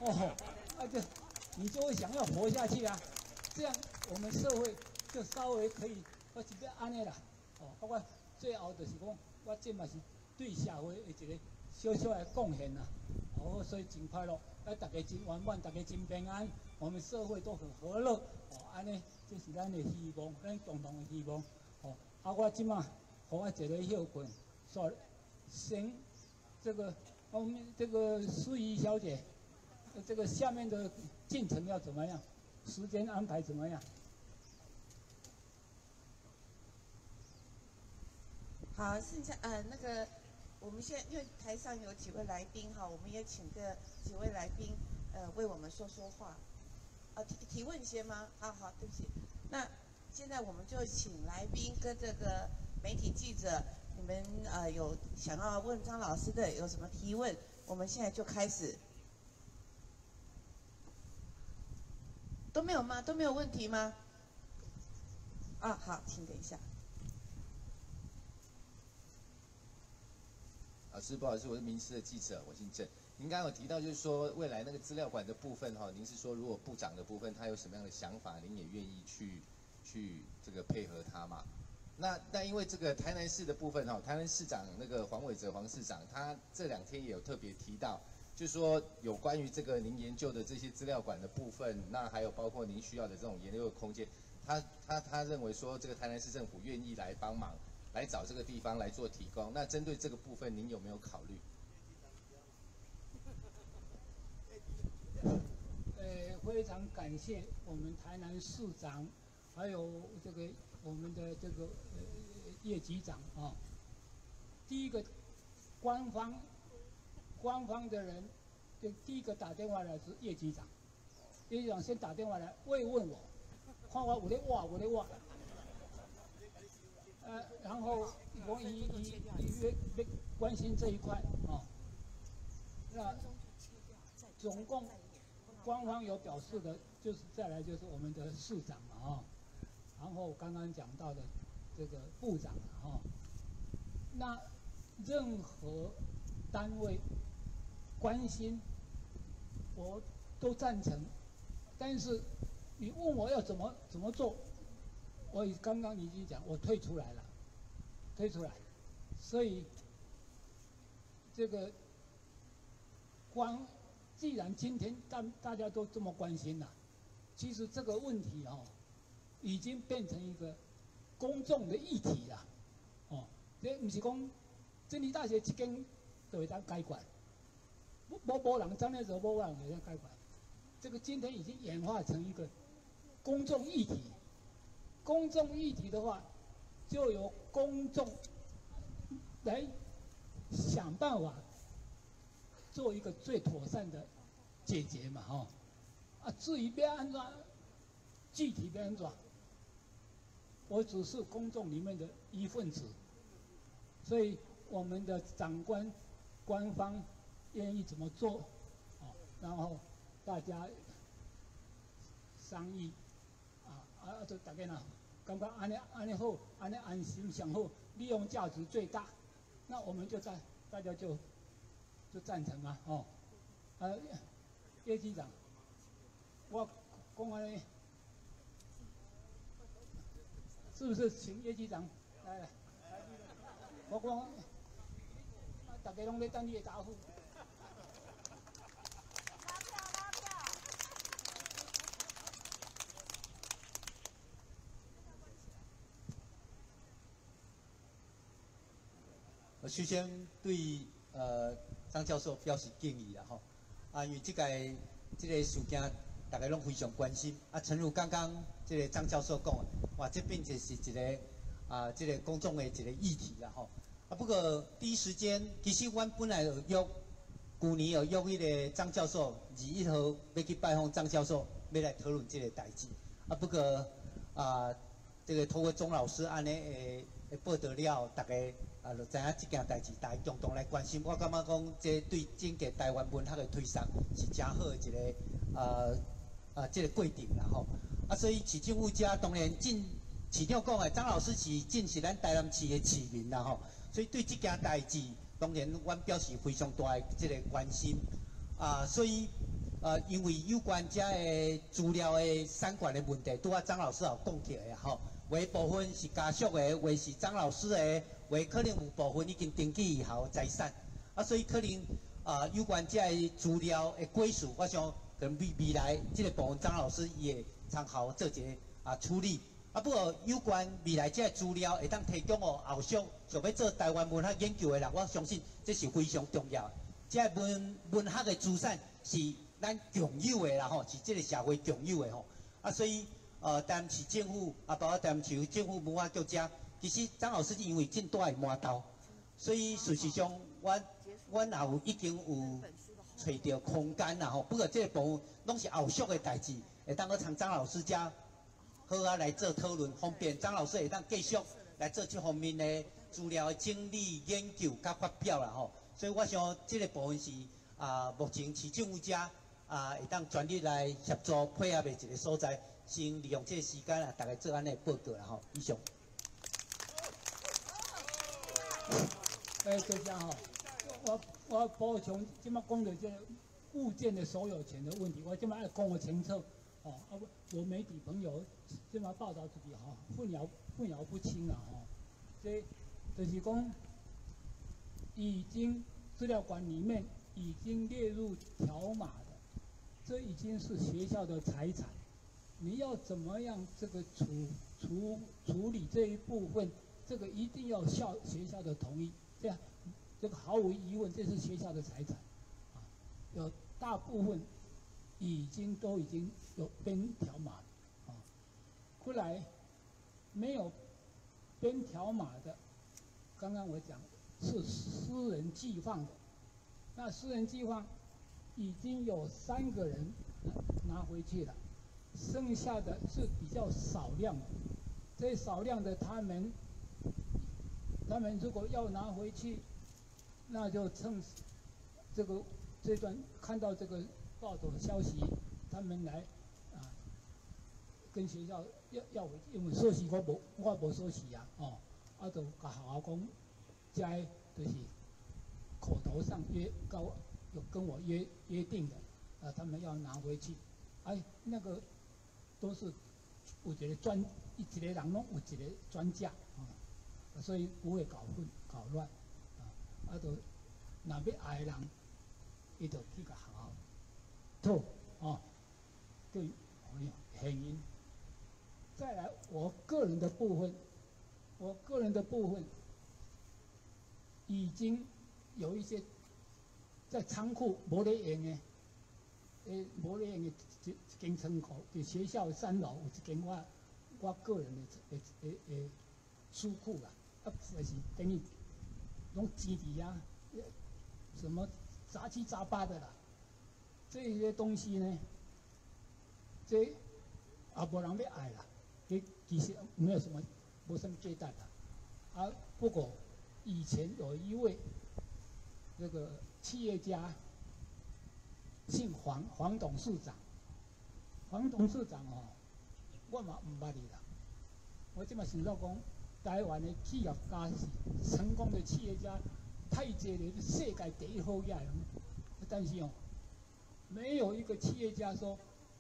你就会想要活下去啊。这样我们社会就稍微可以，我是要安尼啦。包括最后就是讲，我这嘛是对社会的一个小小的贡献啦。所以真快乐。大家真圆满，大家真平安，我们社会都很和乐，安尼，这是咱的希望，咱共同的希望，我即马，互我一个休困，先，我们这个诗怡小姐，这个下面的进程要怎么样？时间安排怎么样？ 好，剩下那个。我们现在因为台上有几位来宾我们也请几位来宾为我们说说话。提问先吗？好，对不起。那现在我们就请来宾跟这个媒体记者，你们有想要问张老师的有什么提问，我们现在就开始都没有吗？都没有问题吗？啊，好，请等一下。 老师，不好意思，我是民视的记者，我姓郑。您刚刚有提到，就是说未来那个资料馆的部分哈，您是说如果部长的部分他有什么样的想法，您也愿意去这个配合他嘛？那因为这个台南市的部分哈，台南市长那个黄伟哲黄市长，他这2天也有特别提到，就是说有关于这个您研究的这些资料馆的部分，那还有包括您需要的这种研究的空间，他认为说这个台南市政府愿意来帮忙，来找这个地方来做提供。那针对这个部分，您有没有考虑？ 非常感谢我们台南市长，还有这个我们的这个叶局长啊。第一个，官方的人，就第一个打电话来是叶局长，叶局长先打电话来慰问我，看我有咧挖，然后我也关心这一块啊。那总共官方有表示的，就是再来就是我们的市长嘛啊，然后刚刚讲到的这个部长啊，那任何单位关心我都赞成，但是你问我要怎么做，我刚刚已经讲我退出来了，所以这个既然今天大家都这么关心了，其实这个问题已经变成一个公众的议题了，这不是讲政治大学一间就会当解决，没人站的时候，没人会当解决。这个今天已经演化成一个公众议题，公众议题的话，就由公众来想办法做一个最妥善的解决嘛，至于要安怎，具体要安怎，我只是公众里面的一份子，所以我们的长官、官方愿意怎么做，然后大家商议，就大家感觉安尼好，安尼安心上好，利用价值最大，那我们大家就赞成嘛，叶局长，我讲安尼，是不是请叶局长来？我讲，大家拢在等你的答复。 我首先对张教授表示敬意啦因为这个事件大家拢非常关心诚如刚刚这个张教授讲的，哇，这并且是一个这个公众的一个议题啦不过第一时间，其实阮本来有约，去年有约迄个张教授21号要去拜访张教授，要来讨论这个代志不过这个透过钟老师安尼会报道了，大家就知影这件代志，大家共同来关心。我感觉讲，这对整个台湾文学的推送是真好的一个这个过程啦所以市政府家当然市长讲的，张老师是咱台南市的市民啦所以对这件代志，当然阮表示非常大的这个关心所以因为有关这的资料的删减的问题，拄张老师也讲起来有的部分是家属的，有的是张老师的，有的可能有部分已经登记以后财产所以可能有关这的资料的归属，我想可能未来这个部分张老师也会参考做一个处理不过有关未来这资料会当提供后续想要做台湾文学研究的人，我相信这是非常重要的。这文学的资产是咱共有的啦是这个社会共有的所以台南市政府包括台南市政府文化局遮，其实张老师因为正大的满头，所以事实上阮也已经有找到空间啦不过这个部分拢是后续的代志，会当去参张老师遮好来做讨论，方便张老师会当继续来做这方面的资料的整理、研究甲发表啦所以我想这个部分是目前市政府遮会当全力来协助配合的一个所在，先利用这个时间啊，大家做安尼报告啦吼。以上。 就这样哈，我补充，即马讲的这物件的所有权的问题，我即马要讲个清楚。哦，我媒体朋友即马报道自己哈，混淆不清了哈。这就是讲，已经资料馆里面已经列入条码的，这已经是学校的财产。你要怎么样这个处理这一部分，这个一定要学校的同意。这样，这个毫无疑问，这是学校的财产。啊，有大部分都已经有编条码了。啊，后来没有编条码的，刚刚我讲是私人寄放的，那私人寄放已经有3个人拿回去了，剩下的是比较少量的。这少量的他们如果要拿回去，那就趁这段看到这个报道消息，他们来跟学校要回去，因为锁匙我无锁匙啊，就甲校校讲，在就是口头上有跟我约定的，他们要拿回去，那个都是有一个人拢有一个专家所以不会搞乱，就若要爱的人，伊就去甲学校讨，对，原因。再来，我个人的部分，已经有一些在仓库无咧用的，一间仓库，在学校3楼有一间我个人的书库啦，就是等于拢钱伫啊，什么杂七杂八的啦，这些东西呢，这也无人要爱啦，其实没什么忌惮的，不过以前有一位这个企业家，姓黄董事长，我嘛唔捌伊啦，我即嘛想到讲，台湾的企业家是成功的企业家，太济了，世界第一好嘢，但是没有一个企业家说，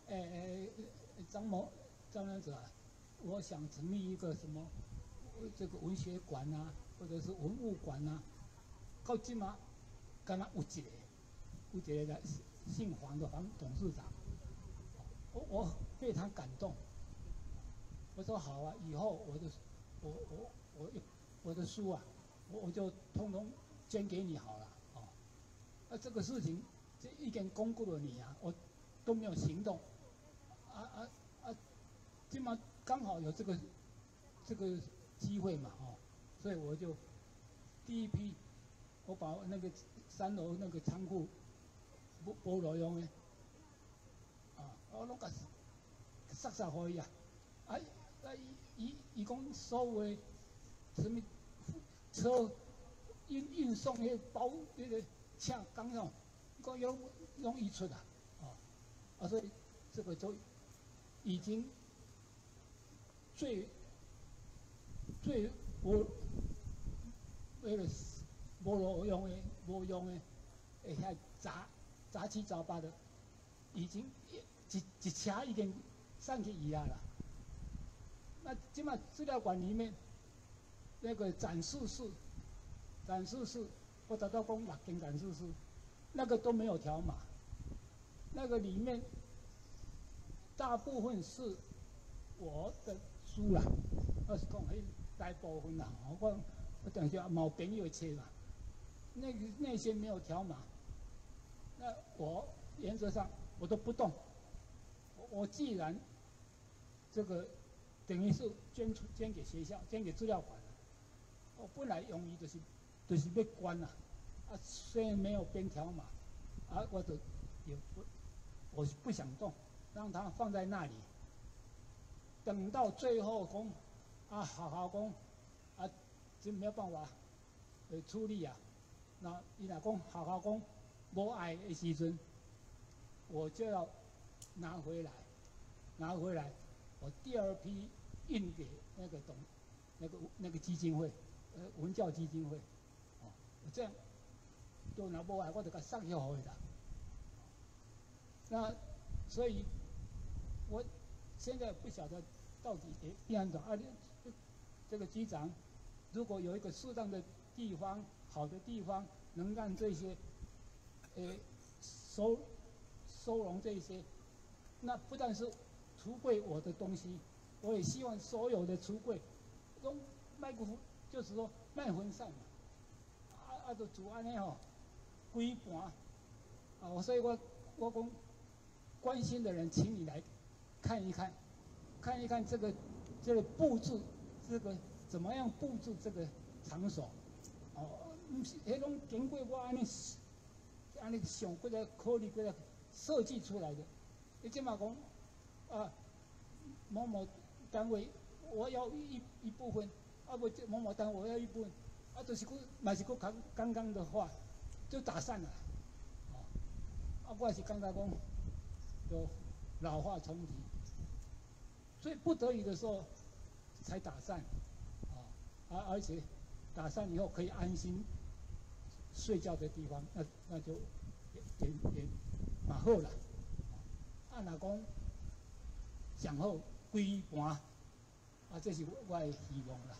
张男子啊，我想成立一个什么这个文学馆啊，或者是文物馆啊，到即嘛，敢若有一个姓黄的黄董事长，我非常感动。我说好啊，以后我的书啊，我就通通捐给你好了，这个事情这一点公布了你啊，我都没有行动，今嘛刚好有这个机会嘛，所以我就第一批，我把那个3楼那个仓库保留用的，我拢甲塞互伊啊，伊讲所有的什么车运送迄包那个车工哦，讲拢移出啊，所以这个就已经最那个无用的，遐杂七杂八的，已经一车已经送去伊啊啦。那今嘛资料馆里面那个展示室，我找到讲6间展示室，那个都没有条码，那个里面大部分是我的书啦，我是讲大部分啦，我等下毛朋友切嘛，那些没有条码，那我原则上我都不动，我既然这个等于是捐给学校，捐给资料馆了，我本来用意就是要关啦，虽然没有编条码，我不想动，让它放在那里。等到最后讲好讲这没有办法处理啊。那伊若讲好讲无爱的时阵， 我就要拿回来，我第二批印给那个那个基金会，文教基金会，哦，我这样就拿不来，我就给送去好的。那所以，我现在不晓得到底变怎啊？这个局长，如果有一个适当的地方，好的地方，能让这些，收容这些，那不但是橱柜我的东西，我也希望所有的橱柜都卖过，就是说卖分散嘛，就做安尼吼，规盘，所以我讲关心的人，请你来看一看，这个布置，这个怎么样布置这个场所，不是迄种经过我安尼想过来考虑过来设计出来的。你即嘛讲某某单位我要一部分，不某某单位我要一部分，就是嘛是刚刚的话就打散了，我也是刚才讲有老化重提，所以不得已的时候才打散，而且打散以后可以安心睡觉的地方，那就也蛮好啦。若讲上好规盘，这是我的希望啦。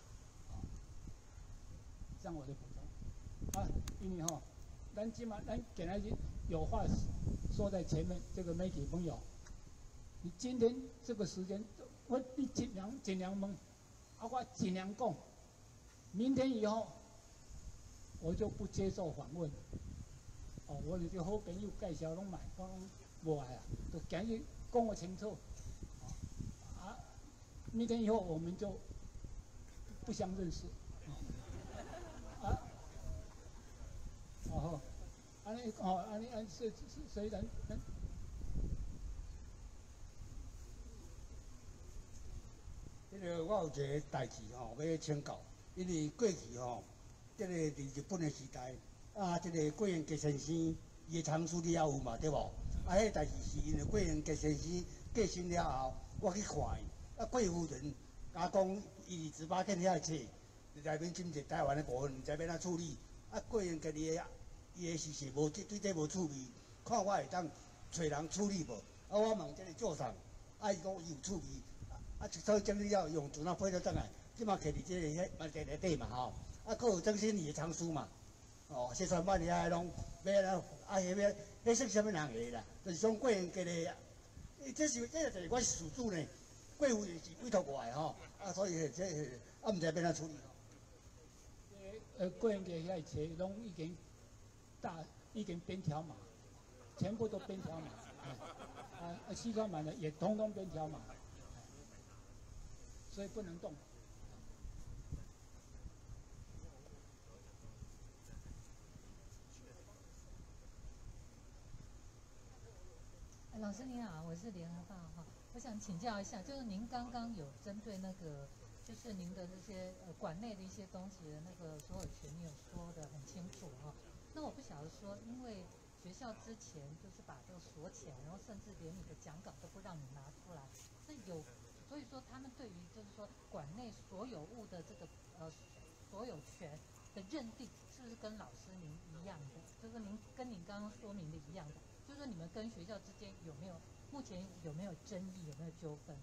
这样我的补充。因为咱今本来有话说在前面，这个媒体朋友，你今天这个时间，你尽量问，我尽量讲，明天以后我就不接受访问。我哋啲好朋友介绍拢买，我讲无爱啊，就今日讲我清楚。明天以后我们就不相认识。安尼所以咱。 我有一个代志要请教，因为过去这个伫日本的时代，这个桂圆吉先生伊的藏书你也有嘛，对无？迄个代志是因为桂圆吉先生过身了后，我去看伊，桂夫人甲讲伊伫猪八戒遐册内面真侪台湾的部分，毋知要怎处理。桂圆吉伊的事情无对这无趣味，看我会当找人处理无？我问这个座上，伊讲伊有趣味，所以整理了用船配到转来，即马摕伫这个嘛地内底嘛吼，佫有曾心怡的藏书嘛，四川版遐拢要迄算啥物人下啦？就是讲桂圆吉的，这就是我是事主呢，贵妇是委托我的所以这毋知要怎处理。 桂圆吉遐册拢已经编条码，全部都编条码，西川版的也统统编条码，所以不能动。 老师您好，我是联合报我想请教一下，就是您刚刚有针对那个，就是您的这些馆内的一些东西的那个所有权，你有说得很清楚那我不晓得说，因为学校之前就是把这个锁起来，然后甚至连你的讲稿都不让你拿出来，所以说他们对于就是说馆内所有物的这个所有权的认定，是不是跟老师您一样的？就是您跟您刚刚说明的一样的，就是说你们跟学校之间目前有没有争议，有没有纠纷？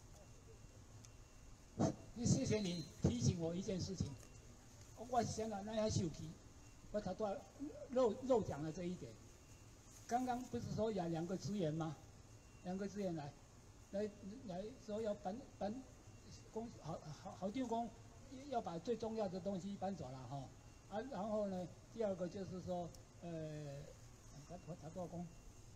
谢谢你提醒我一件事情，我想到那生气，我头拄漏讲了这一点。刚刚不是说有2个职员吗？2个职员来说要搬好地方要把最重要的东西搬走了然后呢，第二个就是说我头拄讲。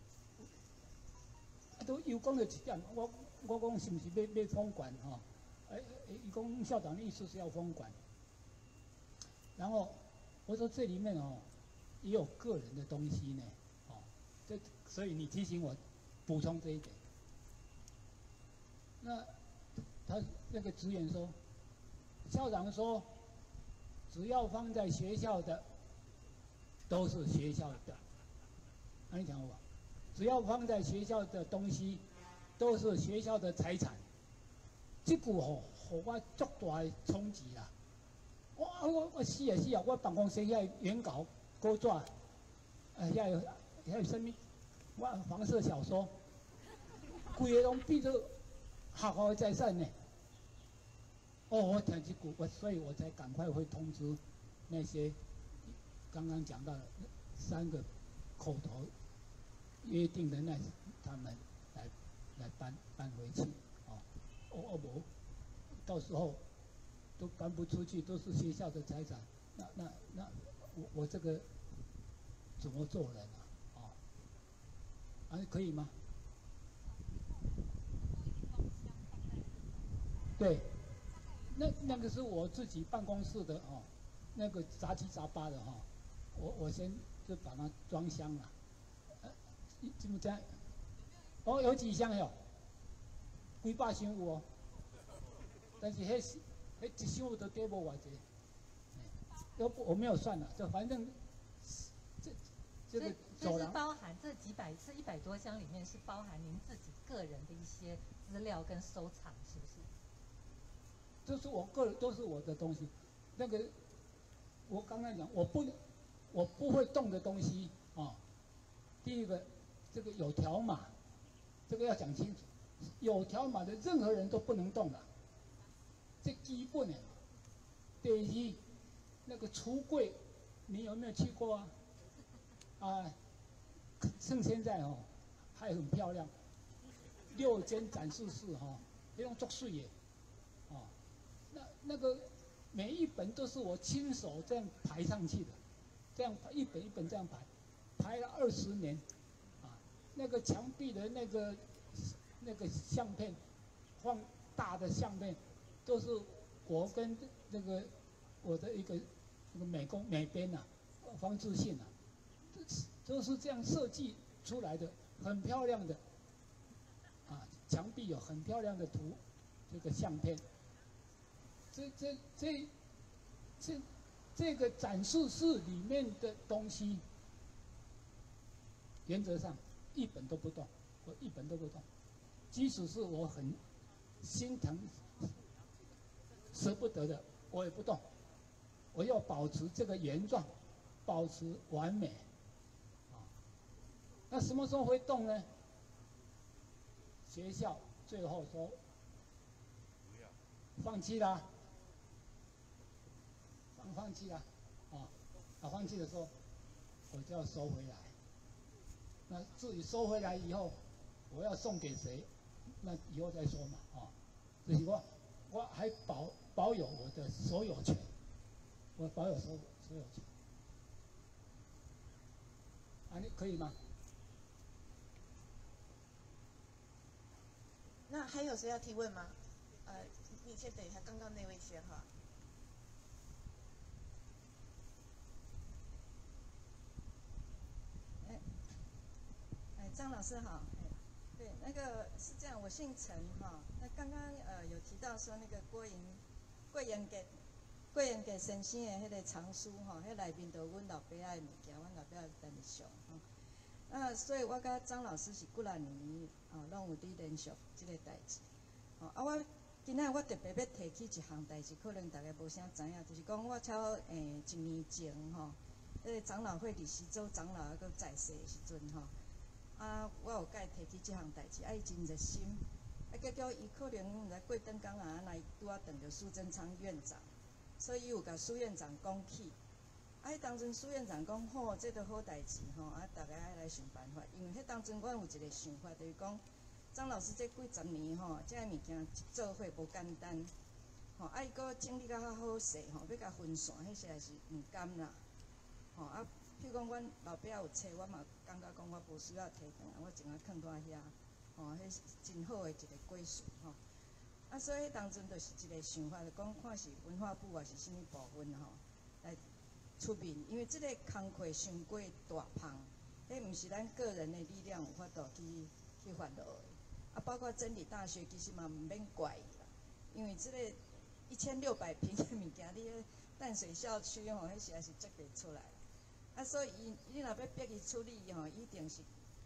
都又讲了一点，我讲是不是要封馆伊讲校长的意思是要封馆，然后我说这里面也有个人的东西呢，所以你提醒我补充这一点。那他那个职员说，校长说，只要放在学校的都是学校的，你讲我。 只要放在学校的东西，都是学校的财产。这句吼，给我足大的冲击啦！我死啊！我办公室遐原稿稿纸，遐有什么？我黄色小说，规个拢变做学校的财产呢。我听这句，所以我才赶快会通知那些刚刚讲到的3个口头约定的他们来搬回去。无，到时候都搬不出去，都是学校的财产。那我这个怎么做人啊？可以吗？对，那个是我自己办公室的那个杂七杂八的我先就把它装箱了。怎么这样？有几箱哟？几百箱有哦。但是迄一箱都跌无偌济。要不我没有算了，就反正这个走廊。 是包含这100多箱里面是包含您自己个人的一些资料跟收藏，是不是？ 这是我个人，都是我的东西。那个我刚才讲，我不会动的东西第一个，这个有条码，这个要讲清楚。有条码的任何人都不能动的，这基本的。第二，那个橱柜，你有没有去过啊？趁现在还很漂亮，6间展示室那种足水的那个每一本都是我亲手这样排上去的，这样一本一本这样排了20年那个墙壁的那个相片，放大的相片，都是我跟我的一个美编方志信都是这样设计出来的，很漂亮的墙壁有很漂亮的这个相片。这个展示室里面的东西，原则上一本都不动，我一本都不动。即使是我很心疼、舍不得的，我也不动。我要保持这个原状，保持完美。那什么时候会动呢？学校最后说放弃啦，放弃啦，放弃的时候，我就要收回来。那至于收回来以后，我要送给谁？那以后再说嘛，就是我还保有我的所有权，我保有所有权，你可以吗？ 那还有谁要提问吗？你先等一下，刚刚那位先哈。 张老师好，对，那个是这样，我姓陈那刚刚有提到说那个贵人给先生的迄个藏书迄内面都有阮老爸仔的物件，阮老爸仔等日上所以我甲张老师是几啊年拢有伫联系即个代志我今仔我特别要提起一项代志，可能大家无啥知影，就是讲我超1年前迄个长老会理事做长老还佫在世的时阵我有甲伊提起即项代志，伊真热心，结果伊可能毋知过顿工伊拄仔撞着苏贞昌院长，所以伊有甲苏院长讲起，迄当阵苏院长讲好，这都好代志大家爱来想办法，因为迄当阵阮有一个想法，就是讲张老师这几十年这个物件做伙无简单伊佫整理甲较好势要甲分散，迄实在是毋甘啦譬如讲，阮老爸有册，我嘛感觉讲我无需要摕转来，我净仔囥在遐，迄是真好的一个归属所以当阵就是一个想法，就讲看是文化部还是啥物部分来出面，因为即个工课伤过大项，迄毋是咱个人的力量有法度去发落的包括真理大学其实嘛毋免怪伊啦，因为即个1600平的物件，你迄淡水校区迄实在是做袂出来。所以你若要逼伊处理伊一定是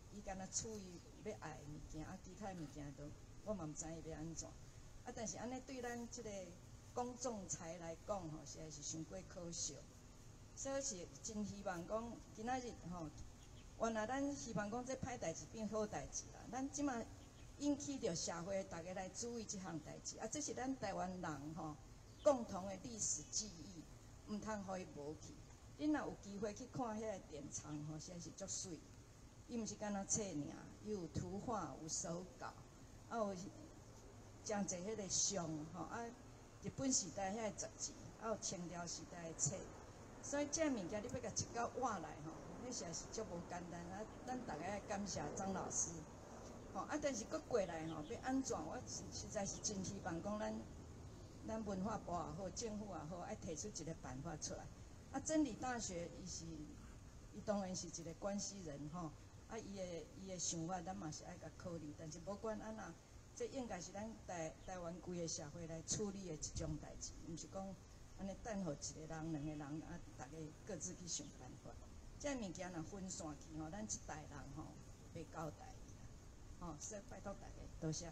伊敢若处于要爱的物件，其他物件都我嘛毋知伊要安怎。但是安尼对咱即个公众财来讲吼，实在是伤过可笑。所以是真希望讲，今仔日吼，原来咱希望讲这歹代志变好代志啦。咱即马引起着社会大家来注意即项代志，这是咱台湾人吼共同的历史记忆，毋通互伊无去。恁若有机会去看遐个典藏吼，实在是足水。伊毋是干那册尔，伊有图画，有手稿，有真侪迄个像吼，日本时代遐个杂志，有清朝时代的册。所以这物件你要甲一到挖来吼，迄实在是足无简单。咱大家要感谢张老师。但是佫过来吼，要安怎？我实在是真希望讲咱文化部也好，政府也好，爱提出一个办法出来。真理大学伊当然是一个关系人吼，伊的想法咱嘛是爱甲考虑，但是无管安那，这应该是咱台湾规个社会来处理的一种代志，毋是讲安尼等候一个人、两个人大家各自去想办法。这物件若分散去吼，咱一代人吼袂交代。所以拜托大家，多谢。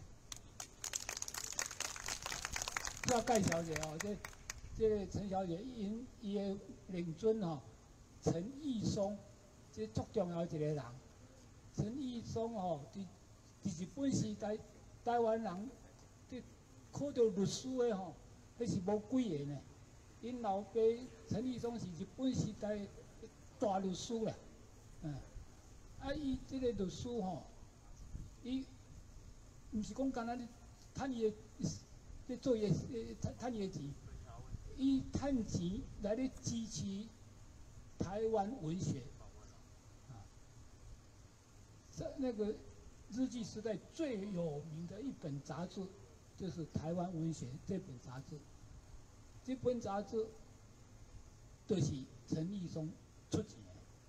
叫盖小姐哦，这个陈小姐伊的领尊哦，陈义松，这足重要一个人。陈义松哦，伫日本时代台湾人，伫考到律师的吼，迄是无几个呢。因老爸陈义松是日本时代大律师啦，伊这个律师吼。伊毋是讲干那咧趁伊咧做伊趁伊钱，伊趁钱来咧支持台湾文学。在那个日据时代最有名的一本杂志，就是《台湾文学》这本杂志。这本杂志就是陈义松出钱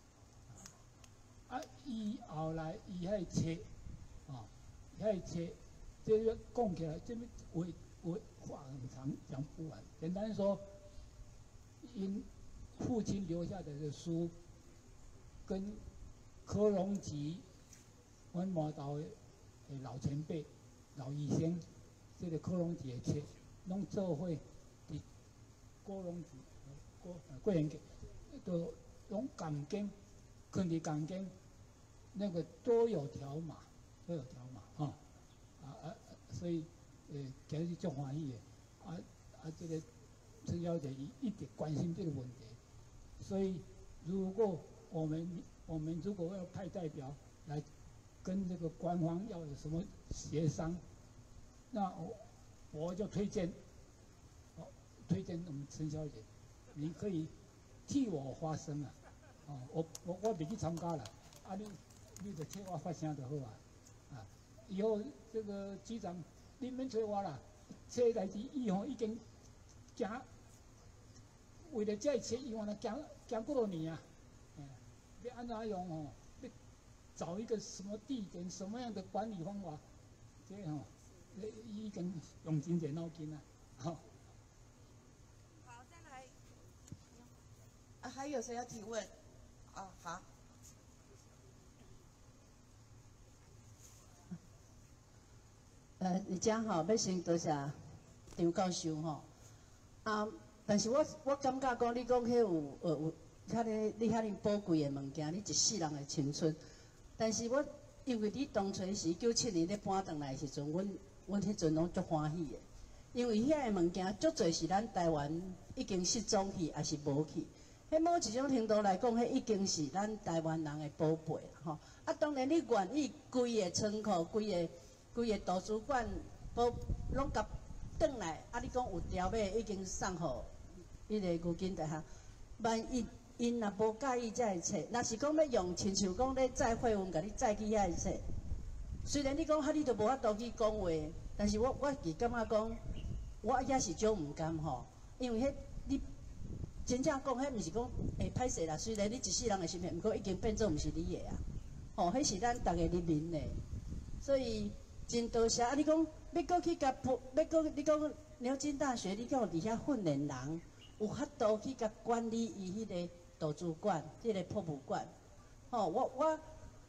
的。伊后来伊迄册。遐册，这个讲起来，这么话很长，讲不完。简单说，因父亲留下来的书，跟柯隆吉，阮麻豆的老前辈、老医生，这个柯隆吉的册，拢做伙伫柯隆吉、贵人给，都拢港经，肯伫港经，那个都有条码。都有条码所以今日足欢喜的，这个陈小姐一直关心这个问题，所以如果我们如果要派代表来跟这个官方要有什么协商，那我就推荐我们陈小姐，你可以替我发声啊，我袂去参加啦，你就替我发声就好啊。以后这个局长，你免找我啦。这代志以后已经行，为了这切以后呢，行几多年啊？要按怎用哦？要找一个什么地点、什么样的管理方法？这哦，已经用真侪脑筋了。好， 再来。还有谁要提问？好。 你讲吼，要先多谢张教授吼。但是我感觉讲，你讲迄有你遐尼宝贵的物件，你一世人的青春。但是我因为你当初是97年咧搬转来的时阵，阮迄阵拢足欢喜的，因为遐个物件足侪是咱台湾已经失踪去，还是无去。迄某一种程度来讲，迄已经是咱台湾人的宝贝吼。当然你愿意规个仓库、规个图书馆拢甲转来，你讲有条码已经送互迄个牛津大学。万一因若无介意遮个册，若是讲要用亲像讲咧载货运，甲你载去遐个册，虽然你讲你都无法度去讲话，但是我是感觉讲，我也是种毋甘吼，因为迄你真正讲，迄毋是讲会歹势啦。虽然你一世人的心血，毋过已经变做毋是你的啊，吼，迄是咱逐个人民的，所以。真多谢你讲要搁去甲你讲牛津大学，你讲伫遐训练人，有法度去甲管理伊迄个图书馆、迄个博物馆。我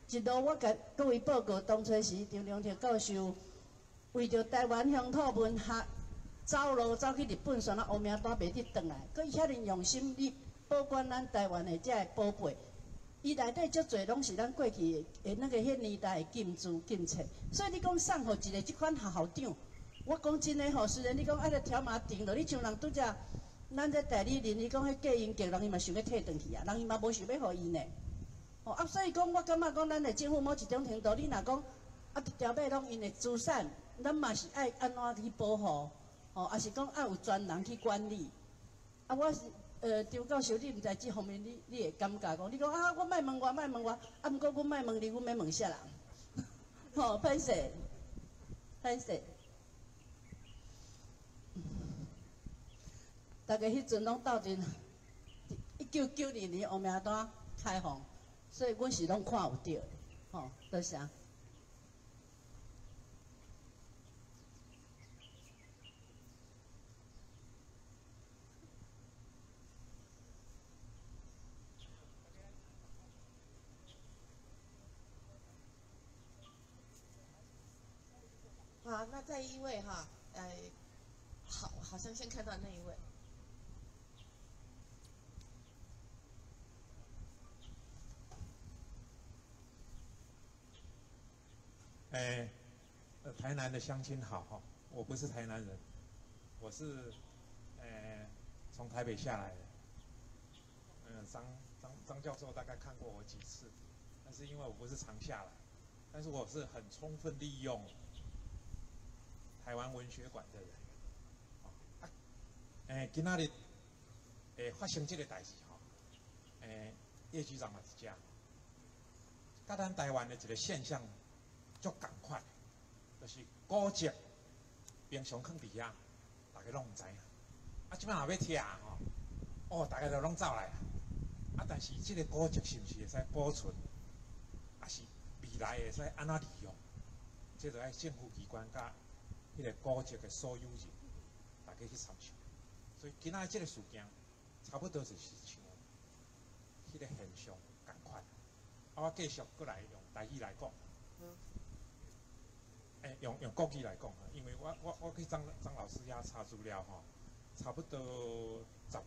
一路我甲各位报告，当初时张良铁教授为着台湾乡土文学，走路走去日本，选到乌名单袂得转来，佮伊遐尼用心，你保管咱台湾的遮个宝贝。伊内底足侪拢是咱过去的那个迄年代的金珠金册，所以你讲送互一个即款校长，我讲真诶吼，虽然你讲爱个条码定落，你像人拄则咱这代理人，你讲迄过音节，人伊嘛想要退转去啊，人伊嘛无想要互伊呢。哦啊，所以讲我感觉讲咱的政府某一种程度，你若讲啊条码拢因的资产，咱嘛是爱安怎去保护，哦，也是讲爱有专人去管理。啊，我是。张教授，你毋知即方面你会感觉讲，你讲啊，我莫问我，莫问我，啊，毋过阮莫问你，阮要问啥人？吼，歹势，歹势。大家迄阵拢斗阵，1992年乌名单开放，所以阮是拢看有着的，吼，多谢。 好，那再一位哈，好像先看到那一位。 台南的乡亲好哈，我不是台南人，我是从台北下来的。张教授大概看过我几次，但是因为我不是常下来，但是我是很充分利用台湾文学馆的人。今仔日发生这个代志吼，叶局长嘛是遮，甲咱台湾的一个现象足共款，就是古籍平常放伫遐，大家拢唔知影。啊，即摆若要拆吼，大家就拢走来啊。啊，但是这个古籍是毋是会使保存，还是未来会使安怎利用？这就爱政府机关甲迄个古籍的所有人，大家去参详。所以今仔这个事件，差不多就是像迄个现象共款。啊，我继续过来用台语来讲。用国语来讲，因为我去张老师遐查资料吼，差不多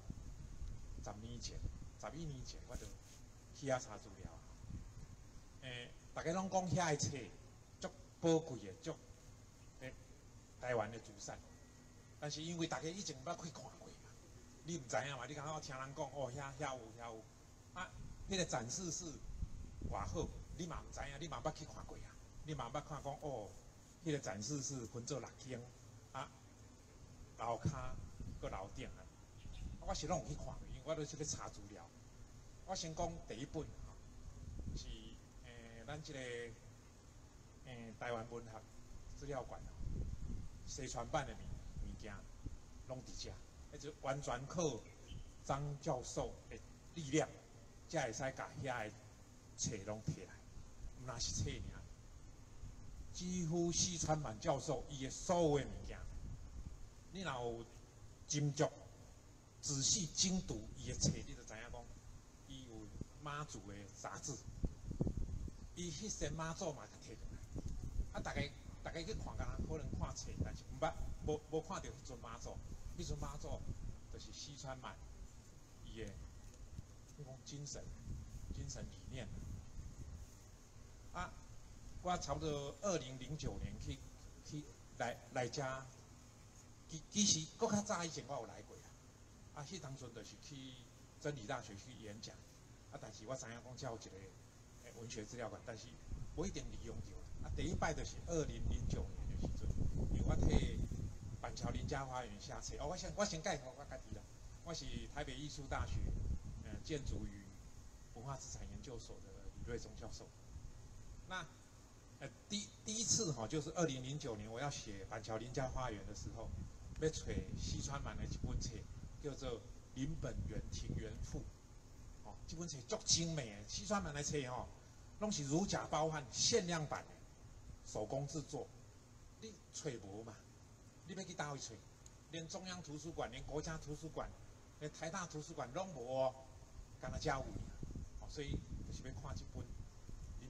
10年前、11年前，我就去遐查资料。大家拢讲遐个册足宝贵的，足台湾的资产，但是因为大家以前捌去看过嘛，你毋知影嘛？你刚刚听人讲遐有，啊，迄个展示室偌好，你嘛毋知影，你嘛捌去看过啊？你嘛捌看讲迄个展示室分做6间，啊，楼骹搁楼顶啊。我是拢有去看，因为我都是去查资料。我先讲第一本是咱这个台湾文学资料馆西川版的物件，拢伫遮，那就完全靠张教授的力量，才会使甲遐个册拢摕来，毋那是册尔。几乎西川满教授伊的所有的物件，你若有斟酌、仔细精读伊的册，你就知影讲，伊有妈祖的杂志，伊迄些妈祖嘛就摕过来。啊，大家去看敢可能看册，但是无看到迄尊妈祖，迄尊妈祖就是西川满伊的迄种精神理念。啊。我差不多2009年去来遮，其实搁较早以前我有来过啊。迄当阵就是去真理大学去演讲，啊，但是我知影讲遮有一个文学资料馆，但是无一定利用着。啊，第一摆就是2009年的时阵，因为我替板桥林家花园写册。我先介绍我家己啦，我是台北艺术大学建筑与文化资产研究所的李瑞忠教授。那第一次就是2009年我要写板桥林家花园的时候，要找西川满的一本册，叫做《林本源庭园赋》。这本册足精美的，西川满的册拢是如假包换，限量版的，手工制作。你找无嘛？你要去倒位找？连中央图书馆、连国家图书馆、连台大图书馆拢无哦，干那遮有。所以就是要看这本《林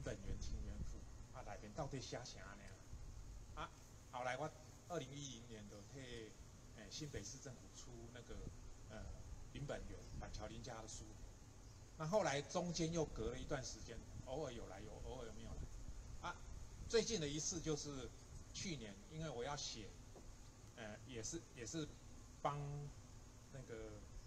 本源、庭园府啊，内面到底写啥呢？啊，后来我2010年就替新北市政府出那个林本源、板桥林家的书。那后来中间又隔了一段时间，偶尔有来，偶尔没有来。啊，最近的一次就是去年，因为我要写，也是帮那个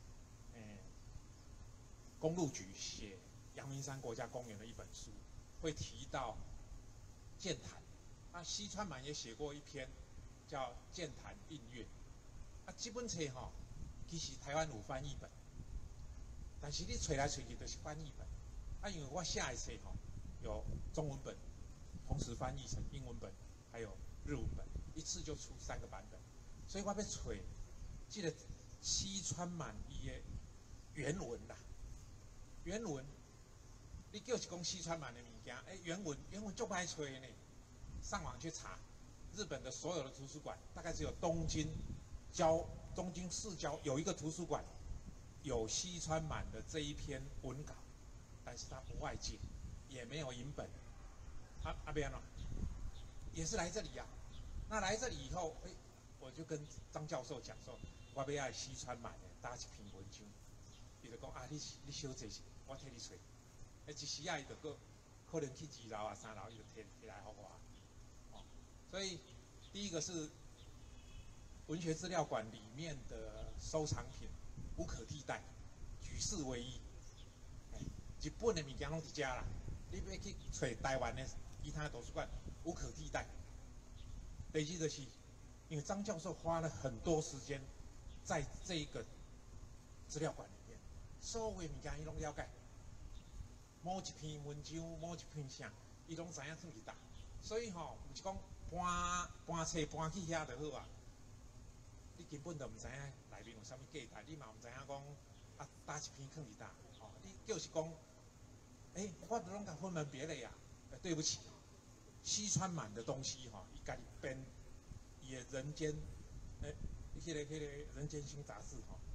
公路局写阳明山国家公园的一本书，会提到剑潭。啊，西川满也写过一篇叫《剑潭映月》。啊，这本册吼，其实台湾有翻译本，但是你找来找去都是翻译本。啊，因为我下一册吼有中文本，同时翻译成英文本，还有日文本，一次就出3个版本。所以我要找这个西川满伊的原文啦。原文，你叫是讲西川满的物件，原文足歹找的呢。上网去查，日本的所有的图书馆，大概只有东京市郊有一个图书馆有西川满的这一篇文稿，但是它不外借，也没有影本。阿边呢，也是来这里呀。那来这里以后，我就跟张教授讲说，我要爱西川满的打一篇文章。伊就讲啊，你小坐是，我替你找。一时啊，伊就可能去2楼啊、3楼，伊就摕来给我。所以第一个是文学资料馆里面的收藏品无可替代，举世唯一。日本的物件拢伫遮啦，你要去找台湾的其他图书馆无可替代。第二就是，因为张教授花了很多时间在这一个资料馆里面，所有的物件伊拢了解，某一篇文章、某一篇啥，伊拢知影囥伫倒。所以吼，毋是讲搬册搬去遐就好啊。你根本就毋知影内面有啥物价值，你嘛毋知影讲啊，哪一篇囥伫倒。哦，你就是讲，我都拢甲分门别类啊。对不起，西川满的东西哈，伊家己编，伊的人间，迄个人间新杂志哈，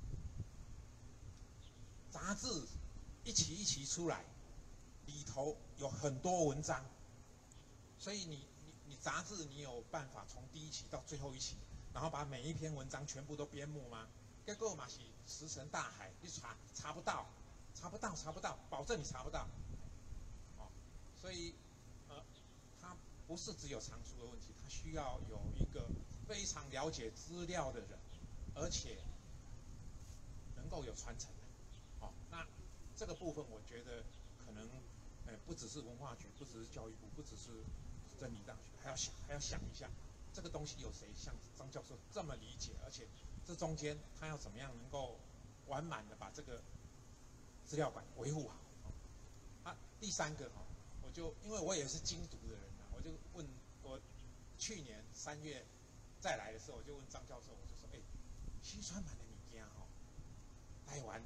杂志一期一期出来，里头有很多文章，所以你杂志你有办法从第1期到最后1期，然后把每一篇文章全部都编目吗？结果嘛是石沉大海，你查不到，保证你查不到。哦，所以它不是只有藏书的问题，它需要有一个非常了解资料的人，而且能够有传承的。哦，那这个部分我觉得可能不只是文化局，不只是教育部，不只是真理大学，还要想一下，这个东西有谁像张教授这么理解，而且这中间他要怎么样能够完满的把这个资料馆维护好。第3个我就因为我也是精读的人啊，我就问我去年3月再来的时候，我就问张教授，我就说，西川满的物件台湾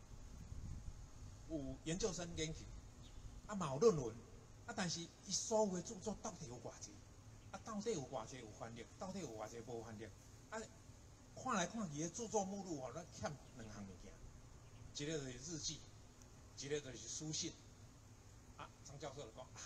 有研究生研究，嘛有论文，但是伊所有的著作到底有偌济？到底有偌济有翻译？到底有偌济无翻译？看来看去的著作目录咱欠2项物件，一个就是日记，一个就是书信。张教授就讲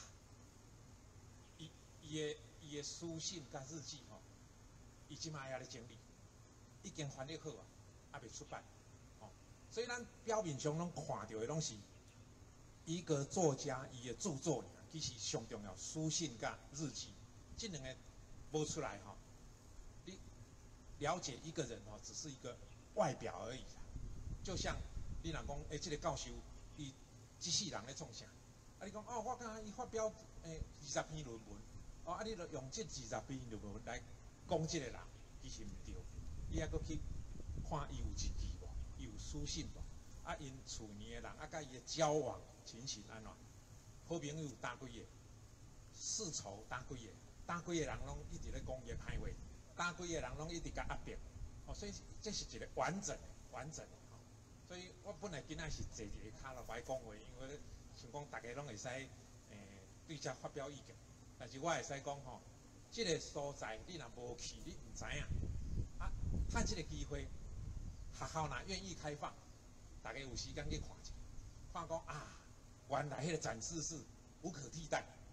伊的书信甲日记伊即马也咧整理，已经翻译好啊，还未出版。所以咱表面上拢看到的拢是一个作家伊的著作，其实上重要书信甲日记，这2个无出来你了解一个人只是一个外表而已啦。就像你若讲这个教授伊一世人咧创啥？你讲我看伊发表20篇论文，你就用这20篇论文来讲这个人，其实唔对。你还阁去看伊有日记无，伊有书信无，因厝边的人，甲伊的交往情形安怎？好朋友打几个，世仇打几个，打几个人拢一直咧讲伊的歹话，打几个人拢一直甲压迫。所以这是一个完整的。所以我本来今仔是坐一个脚落来讲话，因为想讲大家拢会使对这发表意见，但是我会使讲这个所在你若无去，你唔知影。趁这个机会，学校若愿意开放，大家有时间去看一下，看讲原来迄个展示室无可替代，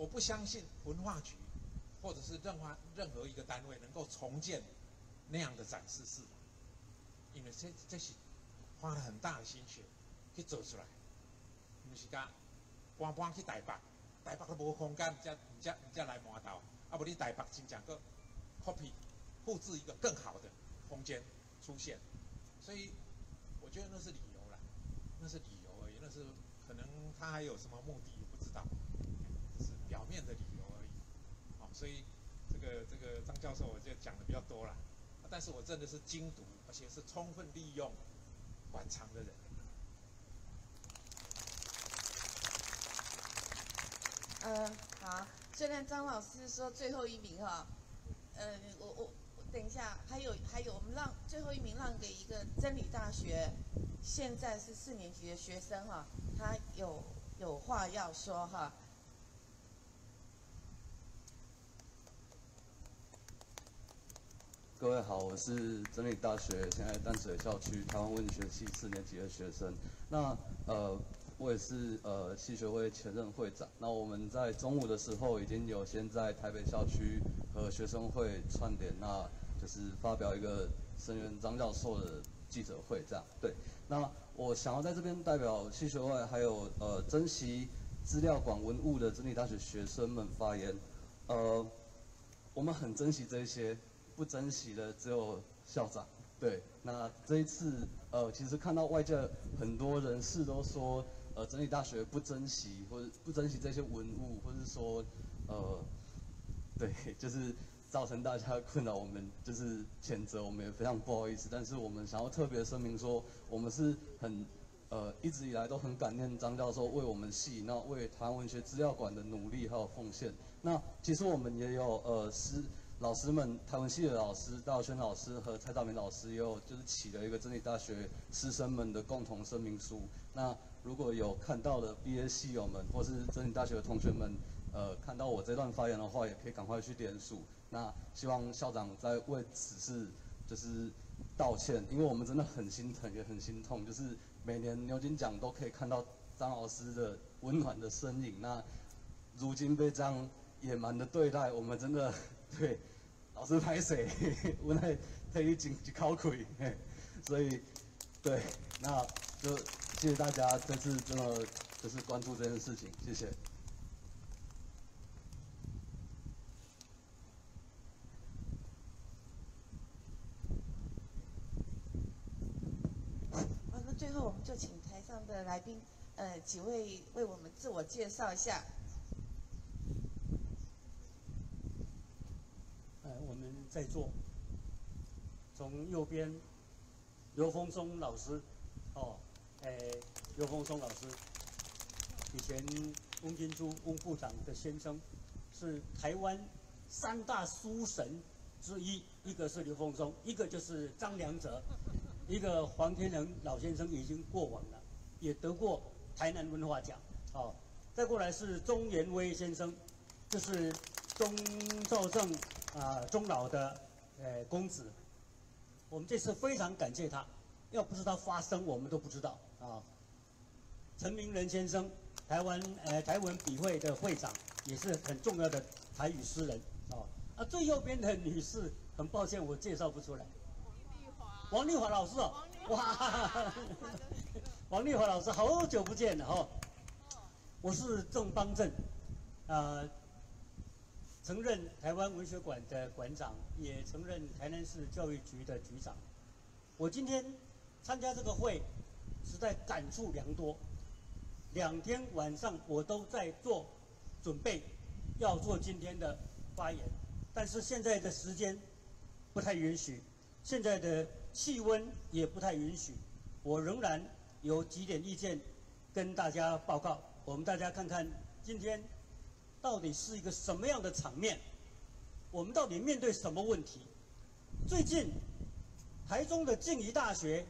我不相信文化局或者是任何一个单位能够重建那样的展示室，因为这是花了很大的心血去做出来，不是讲搬去台北都无空间，唔才来麻豆，啊无你台北真正个 copy 复制一个更好的空间出现，所以我觉得那是理由啦，那是理由而已，那是可能他还有什么目的也不知道，只是表面的理由而已。好，所以这个张教授我就讲的比较多啦，但是我真的是精读，而且是充分利用馆藏的人。 好，虽然张老师说最后一名哈，我等一下，还有，我们让最后一名让给一个真理大学，现在是4年级的学生哈，他有话要说哈。 各位好，我是真理大学现在淡水校区台湾文学系4年级的学生。那我也是系学会前任会长。那我们在中午的时候已经有先在台北校区和学生会串联，那就是发表一个声援张教授的记者会这样。对，那我想要在这边代表系学会还有珍惜资料馆文物的真理大学学生们发言。我们很珍惜这些，不珍惜的只有校长。对，那这一次其实看到外界很多人士都说，真理大学不珍惜或者不珍惜这些文物，或者说对，就是造成大家困扰，我们就是谴责，我们也非常不好意思。但是我们想要特别声明说，我们是很一直以来都很感念张教授为我们系，那为台湾文学资料馆的努力还有奉献。那其实我们也有老师们，台文系的老师大轩老师和蔡大明老师也有就是起了一个真理大学师生们的共同声明书。那如果有看到的毕业系友们或是真理大学的同学们，看到我这段发言的话，也可以赶快去点数。那希望校长在为此事就是道歉，因为我们真的很心疼也很心痛，就是每年牛津奖都可以看到张老师的温暖的身影，那如今被这样野蛮的对待，我们真的对。老师拍谁？我那特意进去考亏，所以对，那就谢谢大家这次真的就是关注这件事情，谢谢。 那最后我们就请台上的来宾，几位为我们自我介绍一下。 我们在座，从右边，刘峰松老师，刘峰松老师，以前翁金珠翁部长的先生，是台湾3大书神之一，一个是刘峰松，一个就是张良哲，一个黄天仁老先生已经过往了，也得过台南文化奖，再过来是钟延威先生，这是钟肇政钟老的公子，我们这次非常感谢他，要不是他发声，我们都不知道啊。陈明仁先生，台文笔会的会长，也是很重要的台语诗人最右边的女士，很抱歉我介绍不出来。王丽华老师哇，王丽华老师好久不见了我是郑邦正，曾任台湾文学馆的馆长，也曾任台南市教育局的局长。我今天参加这个会，实在感触良多。2天晚上我都在做准备，要做今天的发言，但是现在的时间不太允许，现在的气温也不太允许。我仍然有几点意见跟大家报告，我们大家看看今天到底是一个什么样的场面？我们到底面对什么问题？最近，台中的静宜大学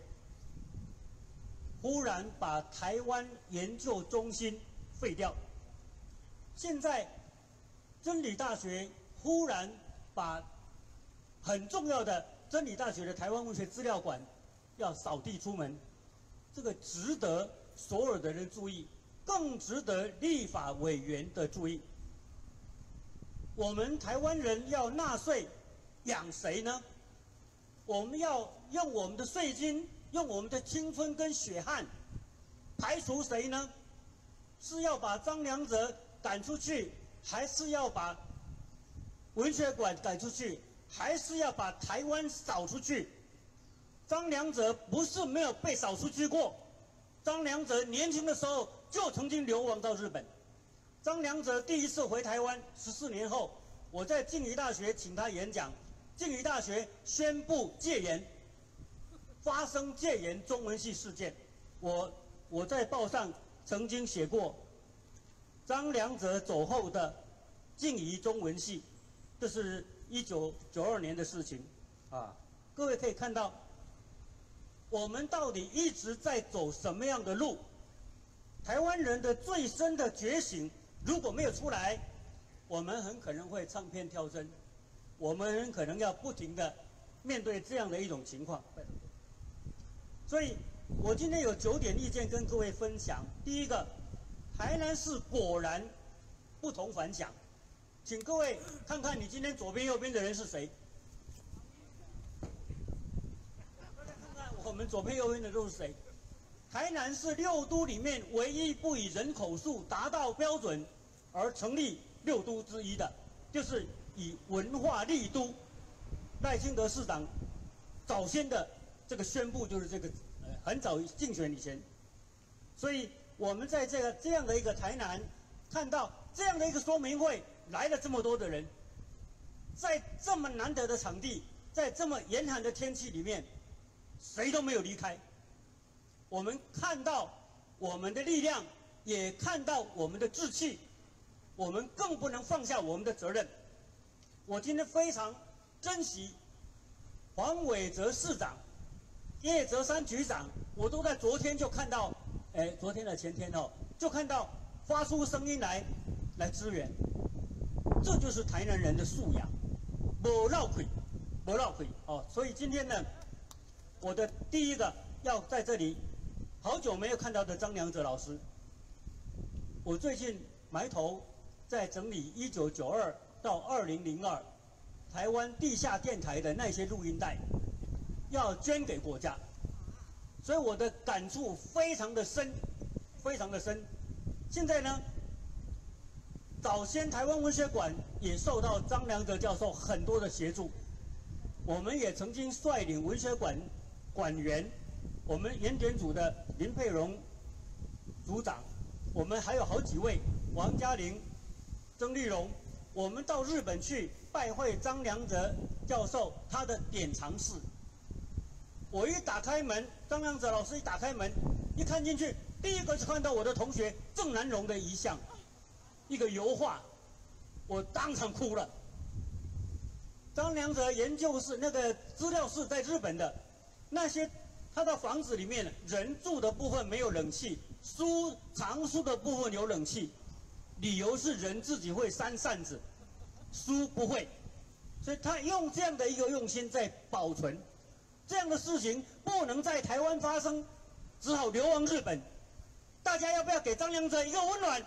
忽然把台湾研究中心废掉，现在真理大学忽然把很重要的真理大学的台湾文学资料馆要扫地出门，这个值得所有的人注意，更值得立法委员的注意。 我们台湾人要纳税养谁呢？我们要用我们的税金，用我们的青春跟血汗排除谁呢？是要把张良泽赶出去，还是要把文学馆赶出去，还是要把台湾扫出去？张良泽不是没有被扫出去过，张良泽年轻的时候就曾经流亡到日本。张良泽第一次回台湾14年后，我在静宜大学请他演讲，静宜大学宣布戒严，发生戒严中文系事件。我在报上曾经写过张良泽走后的静宜中文系，这是1992年的事情啊。各位可以看到，我们到底一直在走什么样的路？台湾人的最深的觉醒如果没有出来，我们很可能会唱片跳针，我们很可能要不停的面对这样的一种情况。所以我今天有9点意见跟各位分享。第一个，台南市果然不同凡响，请各位看看你今天左边右边的人是谁。看看我们左边右边的都是谁？台南是6都里面唯一不以人口数达到标准而成立6都之一的，就是以文化立都。赖清德市长早先的这个宣布就是这个，很早竞选以前。所以我们在这样的一个台南，看到这样的一个说明会来了这么多的人，在这么难得的场地，在这么严寒的天气里面，谁都没有离开。我们看到我们的力量，也看到我们的志气，我们更不能放下我们的责任。我今天非常珍惜黄伟哲市长、叶哲山局长，我都在昨天就看到，昨天的前天就看到发出声音来支援，这就是台南人的素养，不绕亏哦。所以今天呢，我的第一个要在这里。好久没有看到的张良泽老师，我最近埋头在整理1992到2002台湾地下电台的那些录音带，要捐给国家，所以我的感触非常的深，非常的深。现在呢，早先台湾文学馆也受到张良泽教授很多的协助，我们也曾经率领文学馆馆员。我们研点组的林佩荣组长，我们还有好几位，王嘉玲、曾丽蓉，我们到日本去拜会张良泽教授他的典藏室。我一打开门，张良泽老师一打开门，一看进去，第一个就看到我的同学郑南榕的遗像，一个油画，我当场哭了。张良泽研究室那个资料室在日本的，那些。他的房子里面人住的部分没有冷气，藏书的部分有冷气，理由是人自己会扇扇子，书不会，所以他用这样的一个用心在保存。这样的事情不能在台湾发生，只好流亡日本。大家要不要给张良泽一个温暖？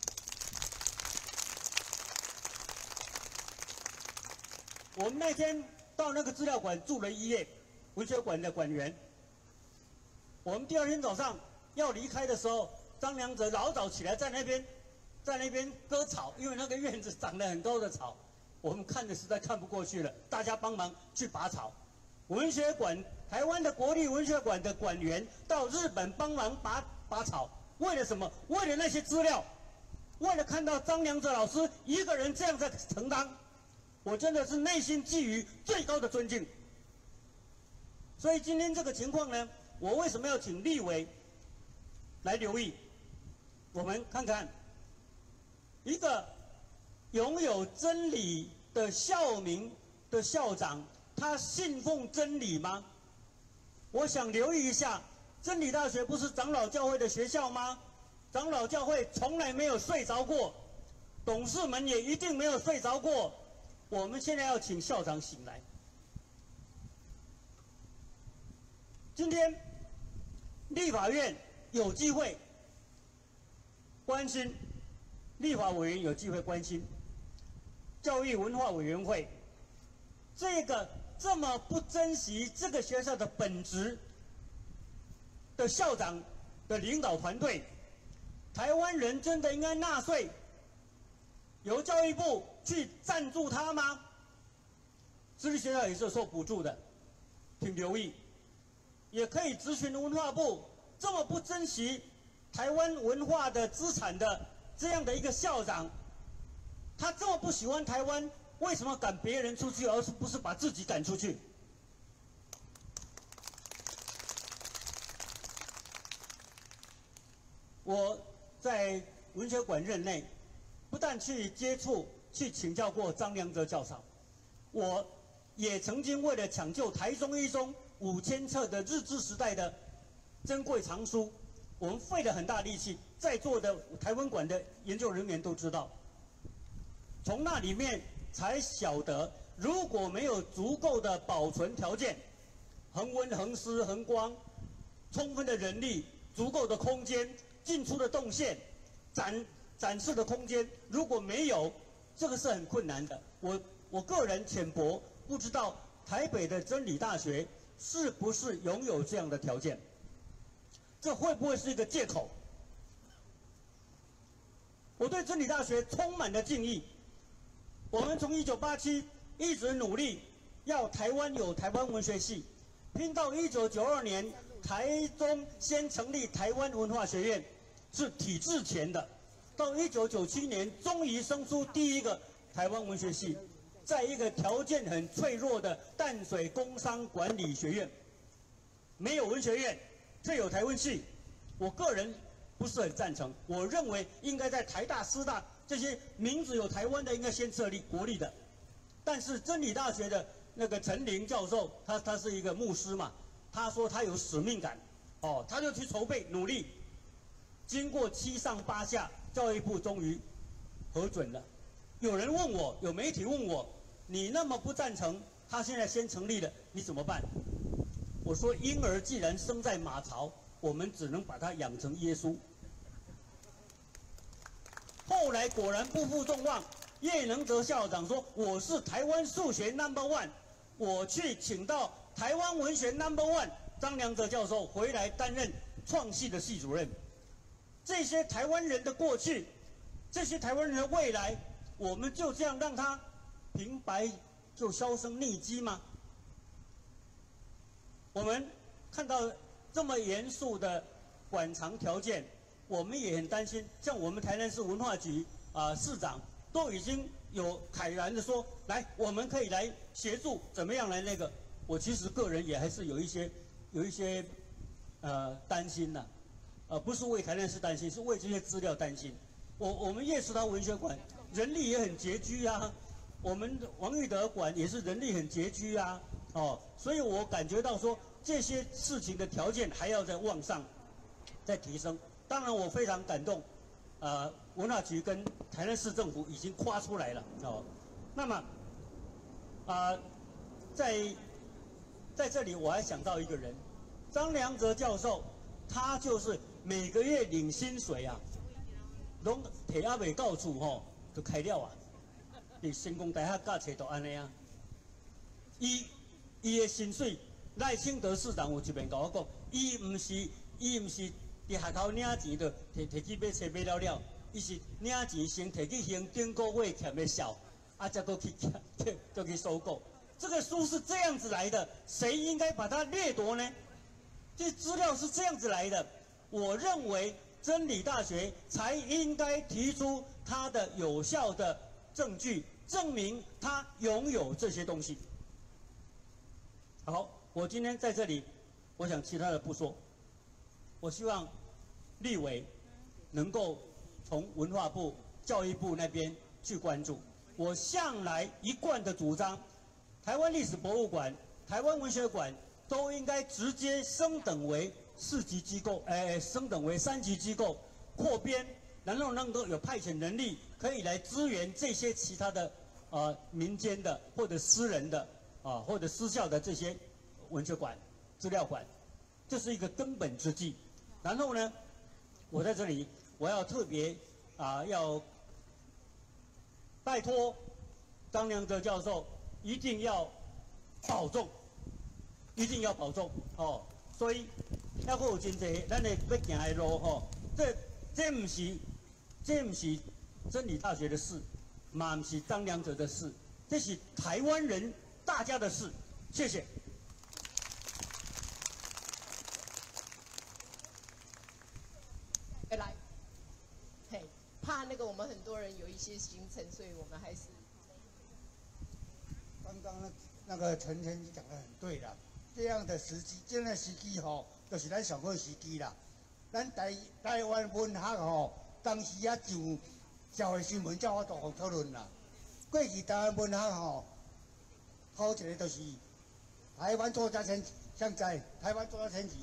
我们那天到那个资料馆住了1夜，文学馆的馆员。我们第2天早上要离开的时候，张良泽老早起来在那边割草，因为那个院子长得很高的草，我们看着实在看不过去了，大家帮忙去拔草。文学馆，台湾的国立文学馆的馆员到日本帮忙拔草，为了什么？为了那些资料，为了看到张良泽老师一个人这样在承担，我真的是内心寄予最高的尊敬。所以今天这个情况呢？我为什么要请立委来留意？我们看看，一个拥有真理的校名的校长，他信奉真理吗？我想留意一下，真理大学不是长老教会的学校吗？长老教会从来没有睡着过，董事们也一定没有睡着过。我们现在要请校长醒来。今天立法院有机会关心，立法委员有机会关心教育文化委员会，这个这么不珍惜这个学校的本质的校长的领导团队，台湾人真的应该纳税，由教育部去赞助他吗？私立学校也是受补助的，请留意，也可以咨询文化部。这么不珍惜台湾文化的资产的这样的一个校长，他这么不喜欢台湾，为什么赶别人出去，而不是把自己赶出去？我在文学馆任内，不但去接触、去请教过张良泽教授，我也曾经为了抢救台中一中5000册的日治时代的珍贵藏书，我们费了很大力气，在座的台文馆的研究人员都知道。从那里面才晓得，如果没有足够的保存条件，恒温、恒湿、恒光，充分的人力、足够的空间、进出的动线、展示的空间，如果没有，这个是很困难的。我个人浅薄，不知道台北的真理大学是不是拥有这样的条件。这会不会是一个借口？我对真理大学充满了敬意。我们从1987一直努力要台湾有台湾文学系，拼到1992年台中先成立台湾文化学院，是体制前的。到1997年终于生出第一个台湾文学系，在一个条件很脆弱的淡水工商管理学院，没有文学院。却有台文系，我个人不是很赞成。我认为应该在台大、师大这些名字有台湾的，应该先设立国立的。但是真理大学的那个陈林教授，他是一个牧师嘛，他说他有使命感，他就去筹备努力。经过7上8下，教育部终于核准了。有人问我，有媒体问我，你那么不赞成，他现在先成立了，你怎么办？我说，婴儿既然生在马槽，我们只能把他养成耶稣。后来果然不负众望，叶能德校长说我是台湾数学 No.1， 我去请到台湾文学 No.1 张良泽教授回来担任创系的系主任。这些台湾人的过去，这些台湾人的未来，我们就这样让他平白就销声匿迹吗？我们看到这么严肃的馆藏条件，我们也很担心。像我们台南市文化局市长都已经有慨然的说，来，我们可以来协助，怎么样来那个？我其实个人也还是有一些担心呐，不是为台南市担心，是为这些资料担心。我们叶石涛文学馆人力也很拮据啊，我们王玉德馆也是人力很拮据啊。所以我感觉到说这些事情的条件还要再往上，再提升。当然，我非常感动，文化局跟台南市政府已经夸出来了。那么，在这里我还想到一个人，张良泽教授，他就是每个月领薪水啊，拢摕还未到厝就开了啊，伫成功大学教册都安尼啊，伊的薪水，赖清德市长有一面甲我讲，伊唔是伫学校领钱就摕去买册买了，伊是领钱先摕去还顶个月欠的小，再搁去收购。这个书是这样子来的，谁应该把它掠夺呢？这资料是这样子来的，我认为真理大学才应该提出它的有效的证据，证明它拥有这些东西。好，我今天在这里，我想其他的不说。我希望立委能够从文化部、教育部那边去关注。我向来一贯的主张，台湾历史博物馆、台湾文学馆都应该直接升等为4级机构，升等为3级机构，扩编，然后能够有派遣能力，可以来支援这些其他的民间的或者私人的或者私校的这些文学馆、资料馆，这是一个根本之计。然后呢，我在这里我要特别要拜托张良泽教授一定要保重，一定要保重哦。所以还佫有真侪咱的要行的路吼，这不是真理大学的事，嘛不是张良泽的事，这是台湾人大家的事。谢谢。 来，嘿，怕那个我们很多人有一些行程，所以我们还是。 刚刚那个陈先生讲得很对啦，这样的时机，这样的时机吼，就是咱上好时机啦。咱台湾文学吼，当时啊上社会新闻才有大方讨论啦。过去台湾文学吼，头一个就是台湾作家前现在台湾作家前期，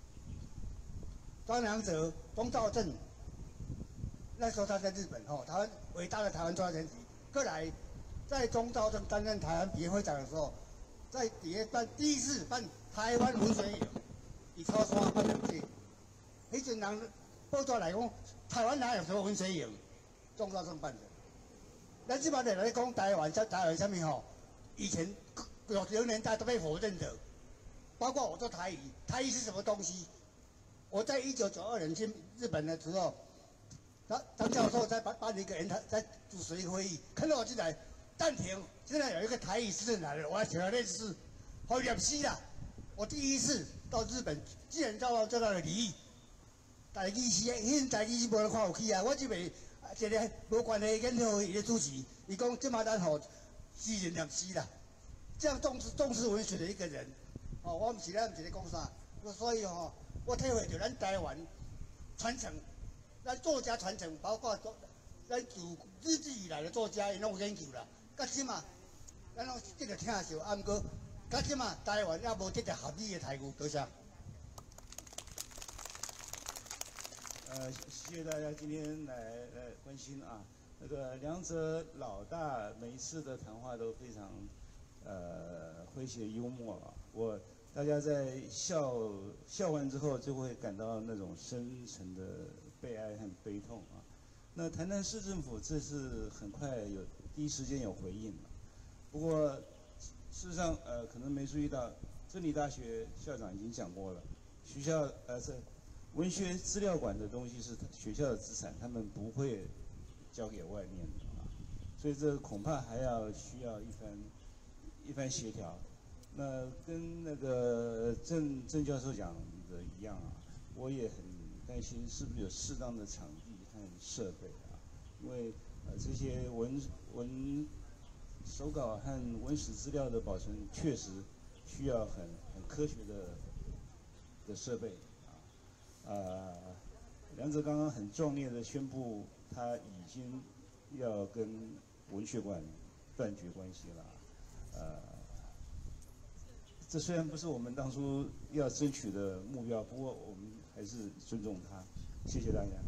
张良泽、钟肇政，那时候他在日本吼，台湾伟大的台湾作家前期，后来。在钟肇政担任台湾笔会长的时候，在底下第一次办台湾文学营，以超山办2届。迄阵人报纸来讲，台湾哪有什么文学营？钟肇政办的。咱即摆就来讲台湾什么吼？以前60年代都被否认的，包括我做台语，台语是什么东西？我在1992年去日本的时候，张教授在办一个研讨，在主持一个会议，看到我进来。暂停！现在有一个台语诗人来了，我要请他练诗，好入诗啦！我第一次到日本，既然到这个礼仪，台语诗，迄台语诗无人看有去啊！我即个一个无关的研讨会的主持，伊讲即马咱吼诗人念诗啦，这样重视文学的一个人，哦，我毋是咧讲啥，所以吼，我体会到咱台湾传承，咱作家传承，包括咱自日治以来的作家，因拢有研究啦。到即嘛，咱拢得着听笑，啊，毋过到即嘛，台湾也无得着合理的台语，多谢。 谢谢大家今天来关心啊。那个梁泽老大每一次的谈话都非常诙谐幽默啊。大家在笑完之后，就会感到那种深沉的悲哀和悲痛啊。那台南市政府这次很快第一时间有回应了，不过事实上可能没注意到，真理大学校长已经讲过了，学校这文学资料馆的东西是学校的资产，他们不会交给外面的啊，所以这恐怕还需要一番协调。那跟那个郑教授讲的一样啊，我也很担心是不是有适当的场地和设备啊，因为这些文手稿和文史资料的保存确实需要很科学的设备啊。梁泽刚刚很壮烈的宣布，他已经要跟文学馆断绝关系了。这虽然不是我们当初要争取的目标，不过我们还是尊重他。谢谢大家。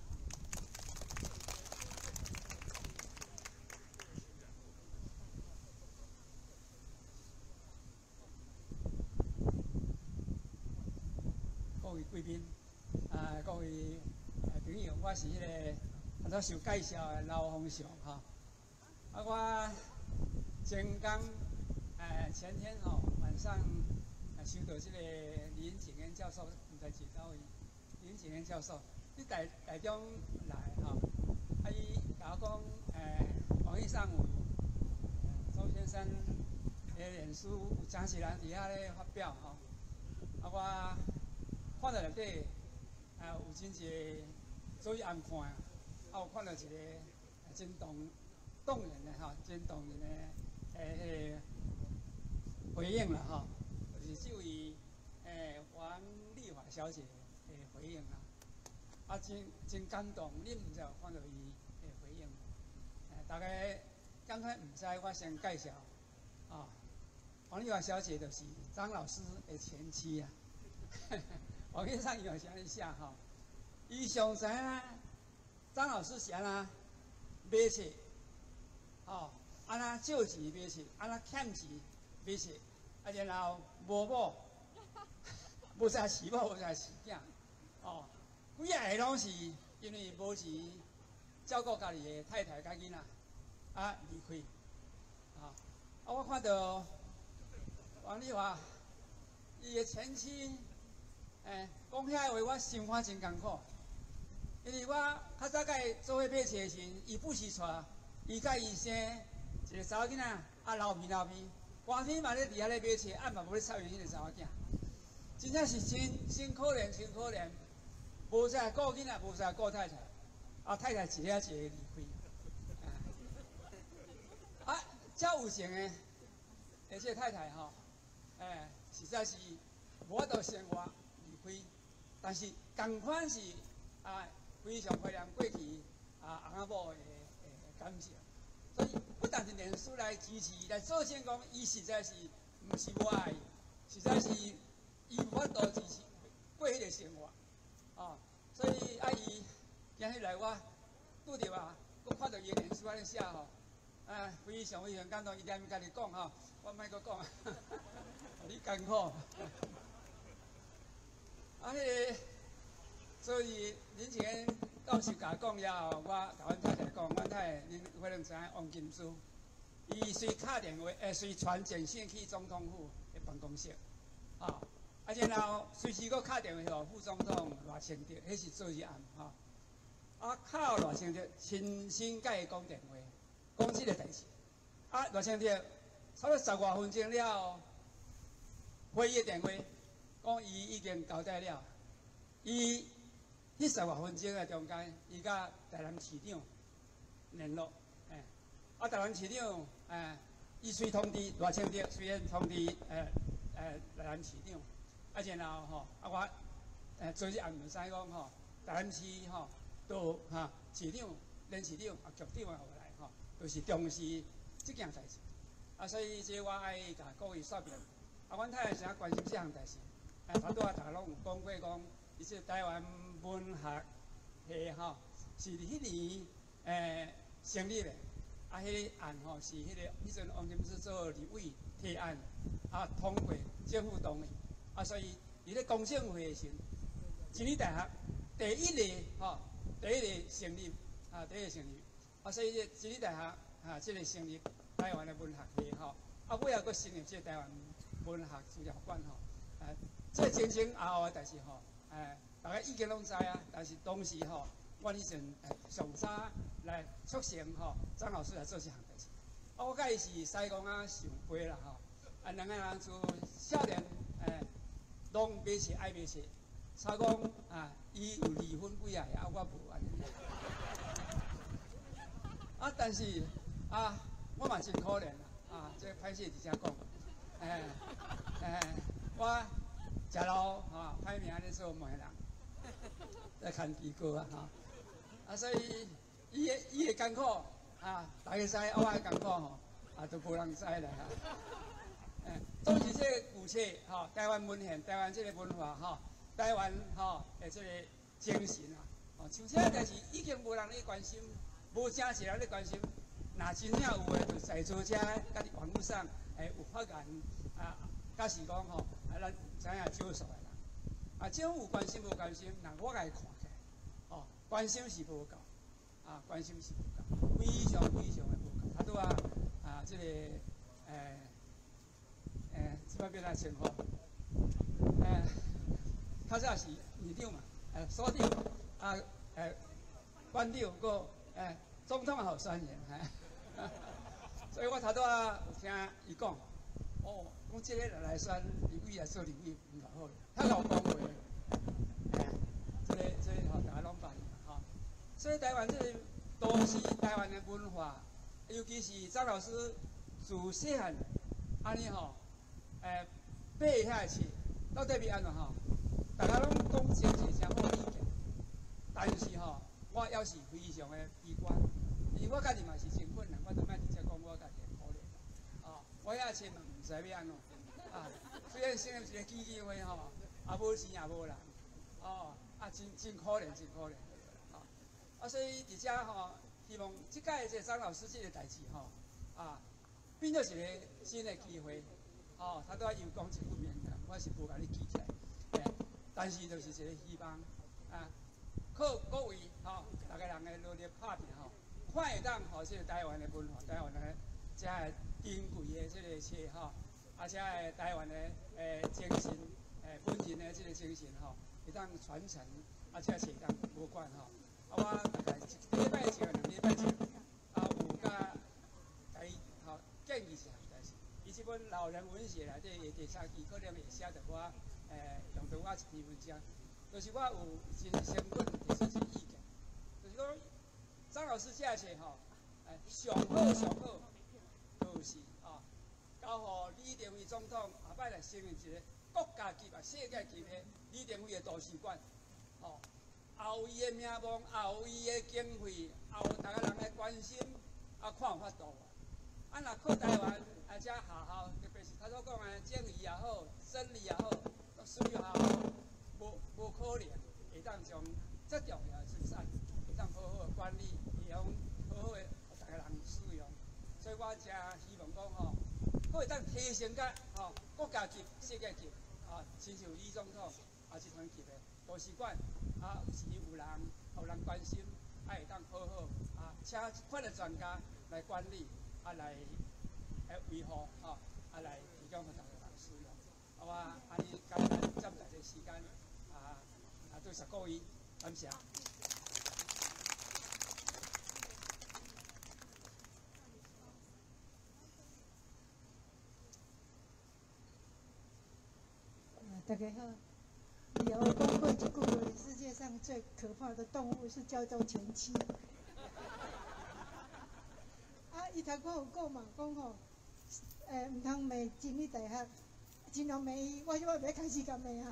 各位贵宾，各位朋友，我是迄个受介绍的老洪祥哈。我前天前天晚上收到这个林景元教授，唔知是哪位林景元教授，你台中来伊甲我讲，网页上有周先生的脸书有真侪人伫遐咧发表我看到内底有真侪做伊红看，有看到一个真动人的真动人的回应啦就是这位黄丽华小姐的回应啦，真感动，你唔知有看到伊的回应？大概刚才唔知，我先介绍黄丽华小姐就是张老师的前妻啊。网页上有写一下伊上知影张老师是安那买册，安那借钱买册，安那欠钱买册，然后无某，无啥死某，无啥死囝，几啊个拢是因为无钱照顾家己的太太甲囡仔，离开， 我看到王丽华，伊的前妻，讲遐话，我心肝真艰苦。因为我较早甲伊做伙买册的时，伊不时带伊甲伊生一个查某囡仔，流鼻，寒天嘛咧伫遐咧买册，暗嘛无咧插伊迄个查某囝，真正是真可怜，真可怜。无啥顾囡仔，无啥顾太太，太太一个一个离开。遮有情的，而且太太实在是无法度生活离开，但是同款是非常怀念过去翁仔某的感情，所以不但是脸书来支持来作证讲，伊实在是毋是无爱，实在是伊无法度支持过迄个生活，所以伊今日来我拄着佫看到伊脸书安尼写非常感动，伊连甲你讲我莫佫讲，你艰苦。迄个，所以恁前教授甲讲了后，我甲阮太太讲，阮太太恁可能知影王金珠，伊随打电话，随传简讯去总统府的办公室，然后随时佫打电话互副总统赖清德，迄是做日暗打互赖清德，亲身甲伊讲电话。讲即个代志，赖清德差不多10外分钟了，会议的电话讲伊已经交代了，伊迄10外分钟的中间，伊甲台南市长联络，台南市长伊随通知赖清德，虽然通知台南市长，然后我昨日暗唔知讲台南市都市长、连市长局长有来。就是重视这件代志，所以这我爱甲各位说明。阮太太诚关心这项代志，头拄大家拢有讲过讲，伊这台湾文学系是迄年成立的，迄个案是迄阵王金枝做立委提案，通过政府同意，所以伊咧公证会的时，真理大学第一个成立，第一个成立。所以这真理大学这个成立台湾的文学系尾仔佫成立这台湾文学资料馆这前前后后的代志大家已经拢知啊。但是当时我以前上早来促成张老师来做这项代志。我甲伊是西公上陪啦两个人自少年拢买册爱买册，差讲伊有离婚几啊个，我无安尼。但是我嘛真可怜啦，这歹势直接讲，我食老歹命咧做媒人，在看机构所以伊的艰苦大家知，我的艰苦都无人知啦总是这个古册台湾文献、台湾这个文化台湾的这个精神像这个代志已经无人咧关心。无正是人咧关心，若真正有诶，就在座者甲伫网络上有发言假是讲咱知影少数诶人政府有关心无关心，我甲伊看起来关心是无够关心是无够，非常的无够。拄这个即摆变来情况较早是议长嘛，所长馆长个。总统候选人，所以我头拄有听伊讲，讲即个来选立委来做立委唔偌好，遐有讲话，这个大家拢捌所以台湾这个都是台湾的文化，尤其是张老师自细汉安尼爬遐个册，到底要安怎大家拢讲真是诚好意见，但是我也是非常的悲观，因为我家己嘛是真困难，我都莫直接讲我家己的可怜我遐册嘛毋知要安怎虽然成立一个基金会无钱也无人真可怜，真可怜所以伫遮希望即届这张老师这个代志变做一个新的机会他拄又讲一副勉强，我是无甲你记起来但是就是一个希望靠各位大家人的努力打拼看会当这个台湾的文化、台湾的这个珍贵的这个册吼，而且台湾的精神，本人的这个精神吼，会当传承，而且是当无关吼。我大概一礼拜前、2礼拜前，有甲伊吼建议一下，但是伊这本老人文学内底第3期可能会写着我用到我一篇文章，就是我有真相阮提出一个意见，就是讲张老师写的册吼，上好，就是交互李登辉总统后摆来承认一个国家级啊、世界级的李登辉的都市馆，也有伊的名望，也有伊的经费，也有大家人的关心，看有法度。若靠台湾这学校，特别是他所讲的正义也好、真理也好，水学校无可能会当将这重要的资产会当好好管理，会用好好的大家人使用。所以我真希望讲可会当提升甲国家级、世界级亲像李总统集团级的都市馆有时有人关心，会当好好请这款的专家来管理，来维护来提供给大家人使用。我安尼简单占在这时间对十各位，感谢。 大家好，有讲过一句话，世界上最可怕的动物是叫做前妻。伊头讲有讲嘛，讲吼，唔通骂真理大学，尽量骂伊，我要开始甲骂啊。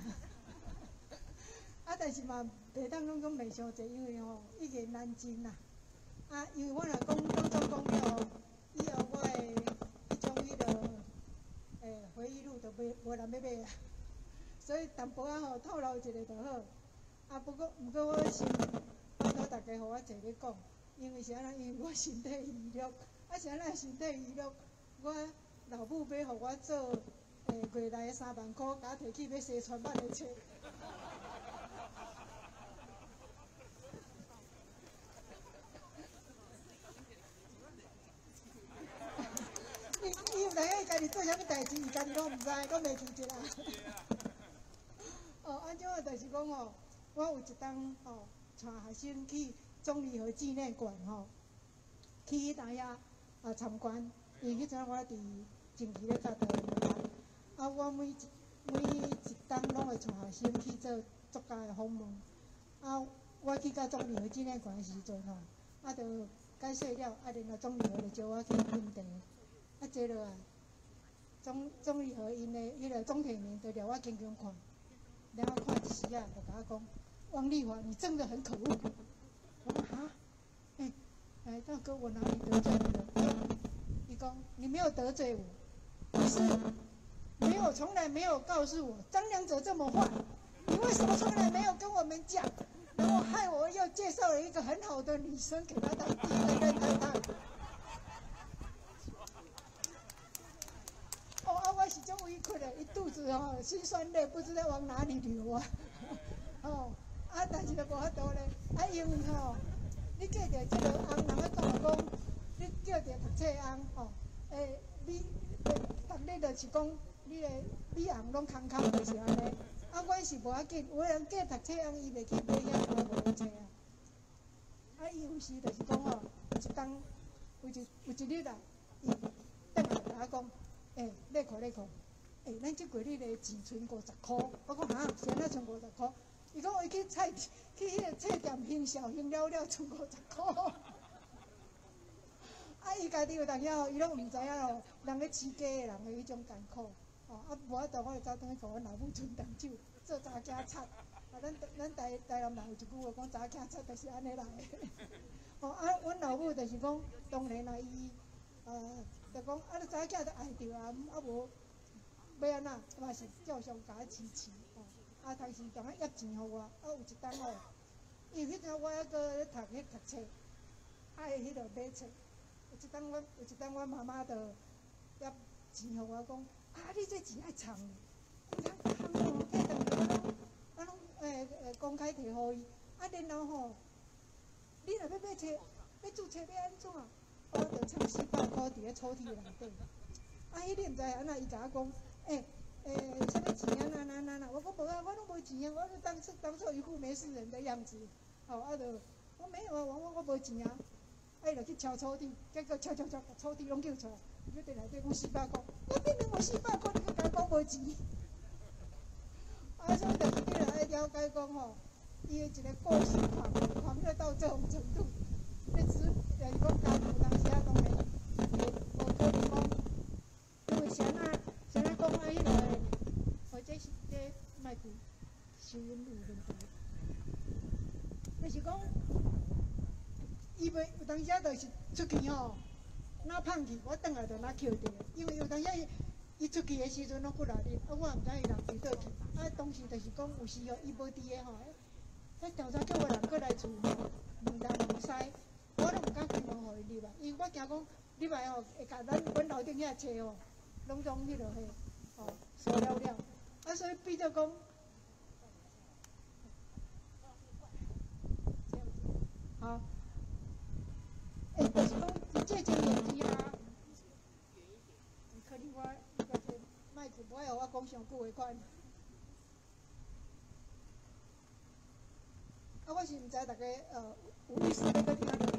但是嘛，袂当拢讲骂伤济，因为吼已经难尽啦。因为我若讲当作讲了，以后我的迄种回忆录就无人要买啊。所以淡薄仔透露一下就好。不过我先拜托大家，互我坐咧讲，因为是安怎？因为我身体虚弱，是安怎身体虚弱？我老母要互我做月内3万块，甲摕去要洗全版的册。伊有来家己做啥物代志，伊家己拢毋知，我袂记得啦。安怎就是讲我有一当带学生去中离河纪念馆去迄搭遐参观。因为迄阵我伫前期咧教台湾文我每一当拢会带学生去做作家的访问。我去到中离河纪念馆的时阵就解说了，然后中离河就招我去品茶。坐落来，中离河因的迄个钟铁明就掠我经看。然后看一时就甲我讲，王丽华，你真的很可恶。我说大哥，我哪里得罪你了？伊讲你没有得罪我，可是从来没有告诉我张良哲这么坏，你为什么从来没有跟我们讲？然后害我又介绍了一个很好的女生给他当第2任太太。我是种委屈的，伊肚子心酸泪不知道往哪里流啊。但是就无法度咧。因为你叫着这个翁，人讲你叫着读册翁你逐日就是讲你的米红拢空空，就是安尼。阮是无要紧，有人叫读册翁，伊袂去买遐无无册啊。伊有时就是讲有一日啊，伊转来甲我讲。你看，咱即个月的钱存50块。我讲是安怎存50块？伊讲伊去迄个册店行销行了存50块。伊家己有当遐伊拢毋知影人咧饲鸡的人的迄种艰苦。无法度，我就走转去甲阮老母伸动手，做查囝贼。咱台南人有一句话讲查囝贼，就是安尼来的。阮老母就是讲，当然啦，伊就讲你查囝就爱着无要安怎，嘛是照常甲我支持。同时当约钱互我。有一当因为迄阵我还搁咧读册，迄落买册。有一当我妈妈就约钱互我讲，你这钱爱藏咧，毋通通计当我拢公开摕互伊。然后你若要买册，要注册要安怎？我就藏400块伫咧抽屉内底， 迄个毋知安那伊甲我讲，啥物钱啊？那，我讲无啊，我拢无钱啊，我就当做一副没事人的样子，我没有啊，我无钱啊，伊就去敲抽屉，结果敲，把抽屉拢叫出来，伊就内底讲400块，我明明无400块，你去甲我讲无钱。所以就是你著爱了解讲吼，伊的一个故事狂热到这种程度，你只就是讲家己有当时啊，当然无可能讲，因为谁讲迄落的，或者是这卖去收音有问题，就是讲，伊袂有当时啊，就是出去吼，哪胖去，我转来就哪捡着，因为有当时伊出去的时阵拢骨力哩，我毋知伊人伫倒去，当时就是讲有时伊无伫的吼，调查叫有人过来厝吼，问东问西，我拢毋敢开门互伊入来，因为我惊讲入来吼会甲阮楼顶遐册吼，拢迄落收了了，所以变做讲，好，就是讲这间业绩啊。可能我卖去，无爱互我讲上久的款。我是毋知大家有律师要搁听落。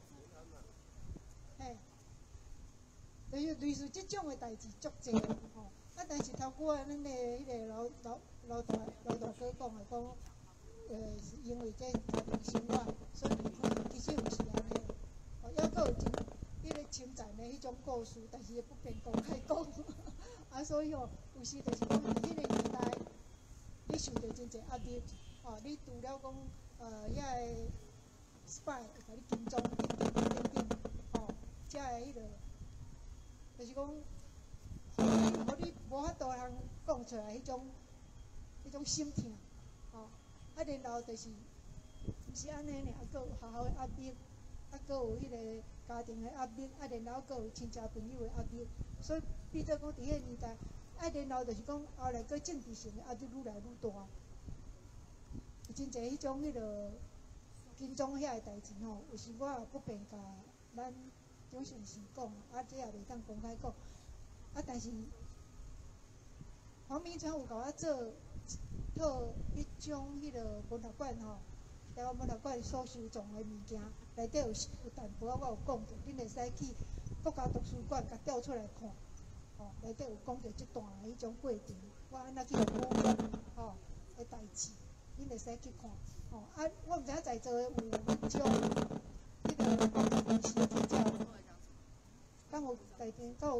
嘿，就是类似即种的代志足济吼。但是头拄仔咱的迄个老大哥讲的讲，是因为这家庭生活，所以离婚，其实毋是安尼。还佫有迄个侵占的迄种故事，但是不便公开讲。所以有时就是讲，伫迄个年代，你受到真侪压力，你除了讲遐个 spy 会甲你跟踪等，才会迄个，就是讲，互你无法度通讲出来迄种心痛，然后就是毋是安尼尔，佫有学校的压力，佫有迄个家庭的压力，然后佫有亲戚朋友的压力，所以变做讲伫迄个年代，然后就是讲后来佫政治性的压力愈来愈大，有真侪迄种迄落跟踪遐个代志吼，有时我也不便甲咱蒋先生讲，这也袂当公开讲，但是黄明川有甲我做一种迄落文学馆吼。台湾文学馆所收藏的物件，内底有淡薄仔我有讲过，恁会使去国家图书馆甲调出来看，内底有讲着即段的迄种过程，我安怎去互讲，的代志，恁会使去看，我毋知影在座有阮种迄个公共电视的记者，敢有内面敢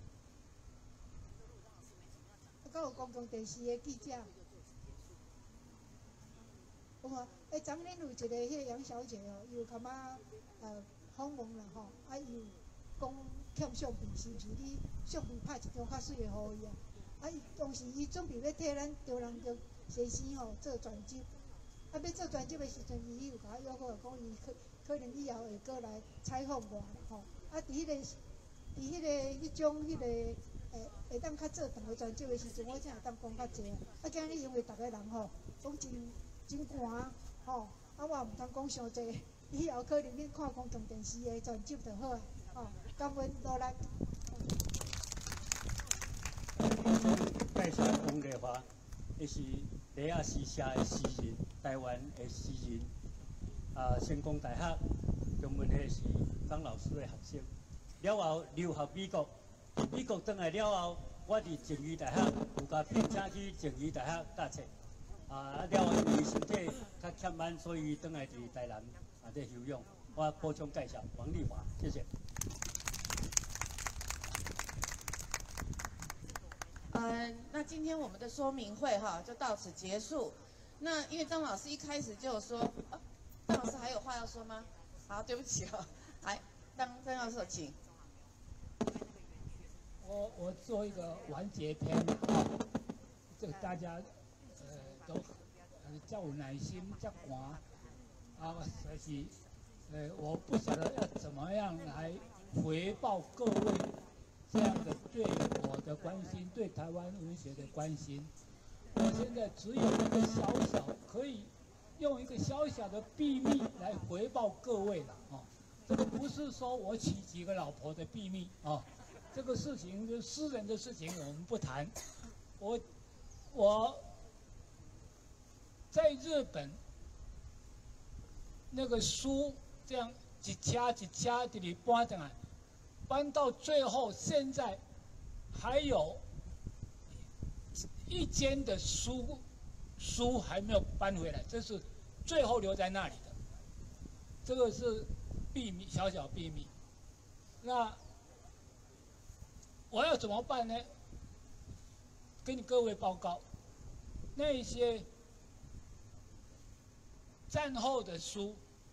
有公共电视的记者。有啊，昨恁有一个迄个杨小姐伊有感觉访问啦吼，伊有讲欠相片，是毋是你相片拍一张较水的互伊啊？伊当时伊准备要替咱中人着先生吼做专辑，要做专辑的时阵，伊有甲我邀过讲伊可能以后会过来采访我啦吼。伫迄种迄个会当较做长的专辑的时阵，我才会当讲较济今日因为逐个人吼讲真寒我毋通讲伤济，以后可能恁看公共电视的专辑就好啊，感恩努力。 介绍王丽华，伊是第亚诗社的诗人，台湾的诗人，成功大学中文系是张老师的学生，了后留学美国，美国转来了后，我伫静宜大学有甲聘请去静宜大学教册。了后因为身体较欠慢，所以转来伫台南在休养。我补充介绍王丽华，谢谢。 那今天我们的说明会就到此结束。那因为张老师一开始就有说，张老师还有话要说吗？好，对不起来，张教授请。 我做一个完结篇这个大家都较有耐心，较寒所以我不晓得要怎么样来回报各位这样的对我的关心，对台湾文学的关心。我现在只有一个可以用一个小小的秘密来回报各位了这个不是说我娶几个老婆的秘密这个事情就私人的事情我们不谈。我在日本那个书这样一掐一掐的里搬上来，搬到最后，现在还有一间的书还没有搬回来，这是最后留在那里的。这个是秘密，小小秘密。那我要怎么办呢？跟各位报告，那些战后的书，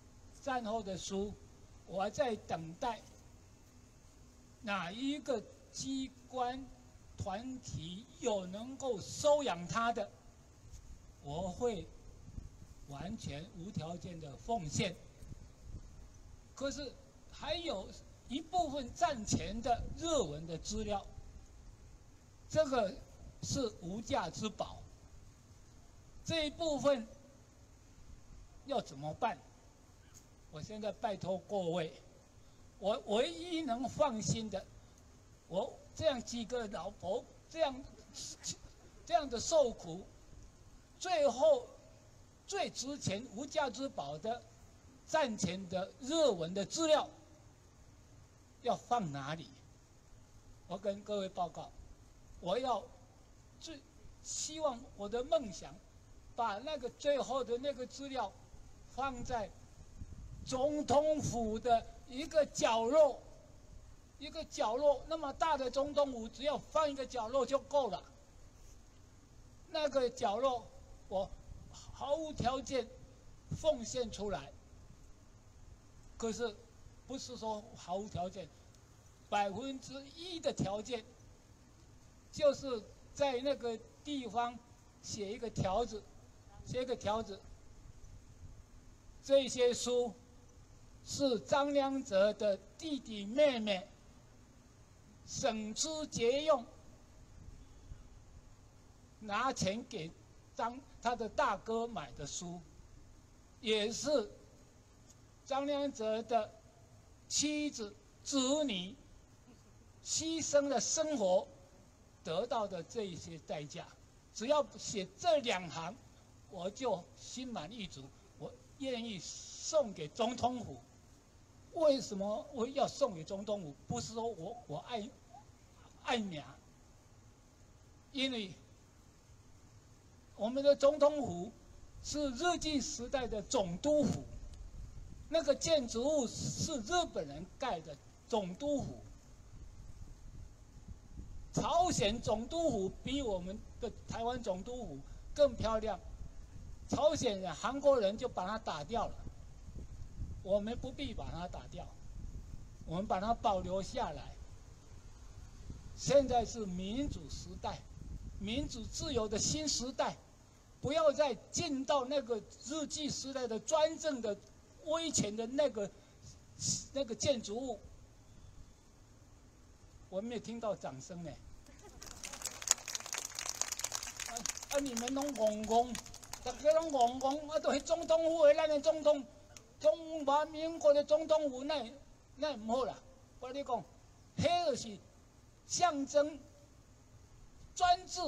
我还在等待哪一个机关团体有能够收养它的，我会完全无条件的奉献。可是还有一部分战前的日文的资料，这个是无价之宝。这一部分要怎么办？我现在拜托各位，我唯一能放心的，我这样几个老婆这样的受苦，最后最值钱无价之宝的战前的日文的资料要放哪里？我跟各位报告，我要最希望我的梦想，把那个最后的那个资料放在总统府的一个角落，那么大的总统府，只要放一个角落就够了。那个角落，我毫无条件奉献出来。可是，不是说毫无条件，1%的条件，就是在那个地方写一个条子，这些书是张良泽的弟弟妹妹省吃俭用拿钱给他的大哥买的书，也是张良泽的妻子子女牺牲了生活得到的这一些代价。只要写这2行，我就心满意足，我愿意送给总统府。为什么我要送给总统府？不是说我爱名，因为我们的总统府是日据时代的总督府，那个建筑物是日本人盖的总督府。朝鲜总督府比我们的台湾总督府更漂亮，朝鲜人、韩国人就把它打掉了。我们不必把它打掉，我们把它保留下来。现在是民主时代，民主自由的新时代，不要再进到那个日据时代的专政的威权的那个建筑物。我没有听到掌声呢。你们拢戆戆，大家拢戆戆，都是总统府的咱的总统。中华民国的总统府那唔好啦，我跟你讲，迄就是象征专制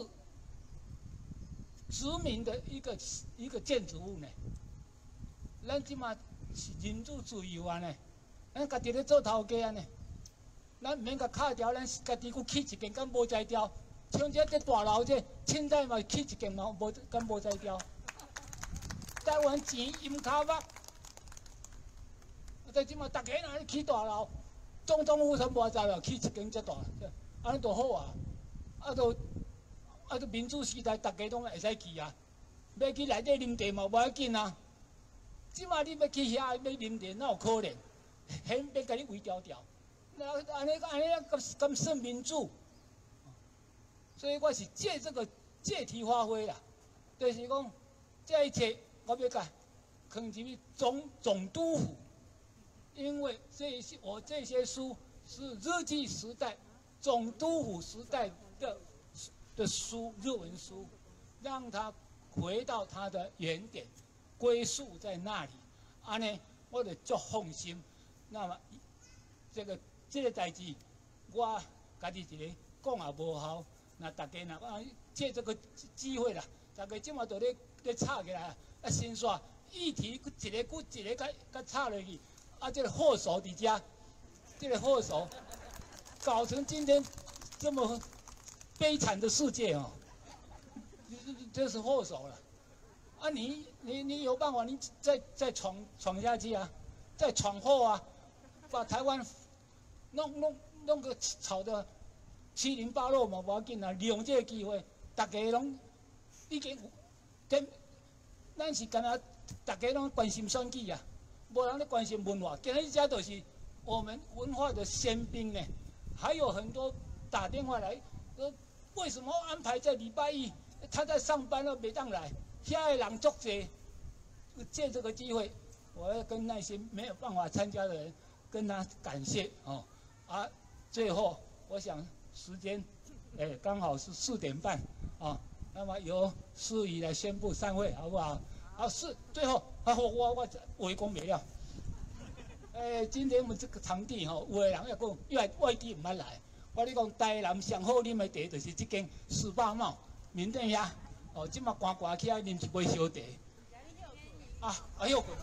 殖民的一个建筑物呢。咱即马是民主自由啊呢，咱家己咧做头家啊呢，咱唔免甲卡掉，咱家己佫起一间，敢无才调？像这大楼这，凊彩嘛起一间嘛，敢无才调？台湾钱淹卡目。在即马，大家若起大楼，总统府全无在了，起一间遮大，安尼就好啊。都民主时代，大家拢会使去啊。要去内底啉茶嘛，无要紧啊。即马你要去遐要啉茶，哪有可能？迄要甲你围条条，那安尼敢算民主？所以我是借这个借题发挥啦，就是讲这一切我要甲放入总督府。因为这些书是日据时代、总督府时代的书，日文书，让它回到它的原点，归宿在那里。安尼，我就足放心。那么，这个代志，我家己一个讲也无效。那大家若借这个机会啦，大家即马都咧吵起来啊，先煞议题一个一个甲吵落去，啊，这个祸首伫遮，这个祸首搞成今天这么悲惨的世界哦，这是祸首了。啊，你有办法，你再闯下去啊，再闯祸啊，把台湾弄个吵得七零八落嘛，无要紧啊，利用这个机会，大家拢已经跟咱是干那大家拢关心选举啊，无人咧关心文化。今日这都是我们文化的先兵呢，还有很多打电话来说，为什么安排在礼拜一？他在上班了，没当来。遐个人足济，借这个机会，我要跟那些没有办法参加的人，跟他感谢哦。啊，最后我想时间，刚好是4点半啊。那么由司仪来宣布散会，好不好？好，最后我围攻没了。今天我们这个场地吼，有的人要讲，因为外地唔捌来，我跟你讲，台南上好啉的茶就是这间400帽面顶遐。哦，即马寒起来啉一杯烧茶。啊，休困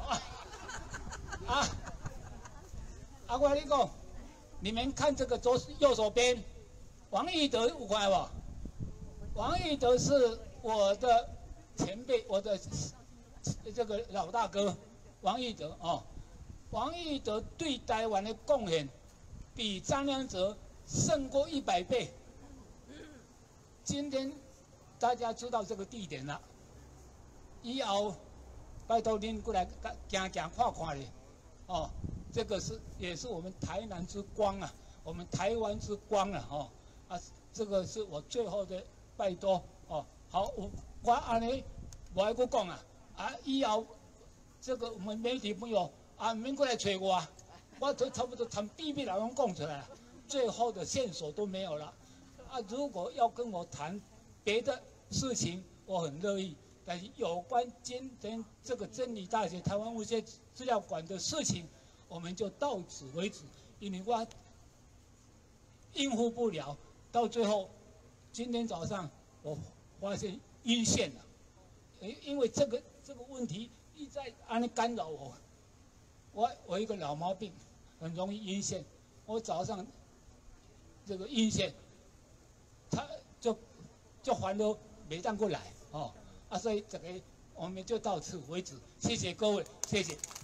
我跟你讲，你们看这个右手边，王义德有看无？王义德是我的前辈，我的这个老大哥，王义德哦。王义德对台湾的贡献，比张良泽胜过100倍。今天大家知道这个地点了，以后拜托您过来行看看咧，哦，这个也是我们台南之光啊，我们台湾之光啊，哦，这个是我最后的拜托哦。好，我安尼无爱搁讲以后这个我们媒体朋友唔免过来找我都差不多谈秘密拢讲出来了，最后的线索都没有了。如果要跟我谈别的事情，我很乐意。但是有关今天这个真理大学台湾文学资料馆的事情，我们就到此为止，因为我应付不了。到最后，今天早上我发现晕线了，因为这个问题一再安尼干扰我。我一个老毛病，很容易晕线。我早上这个晕线，他就还都没当过来哦。所以这个我们就到此为止，谢谢各位，谢谢。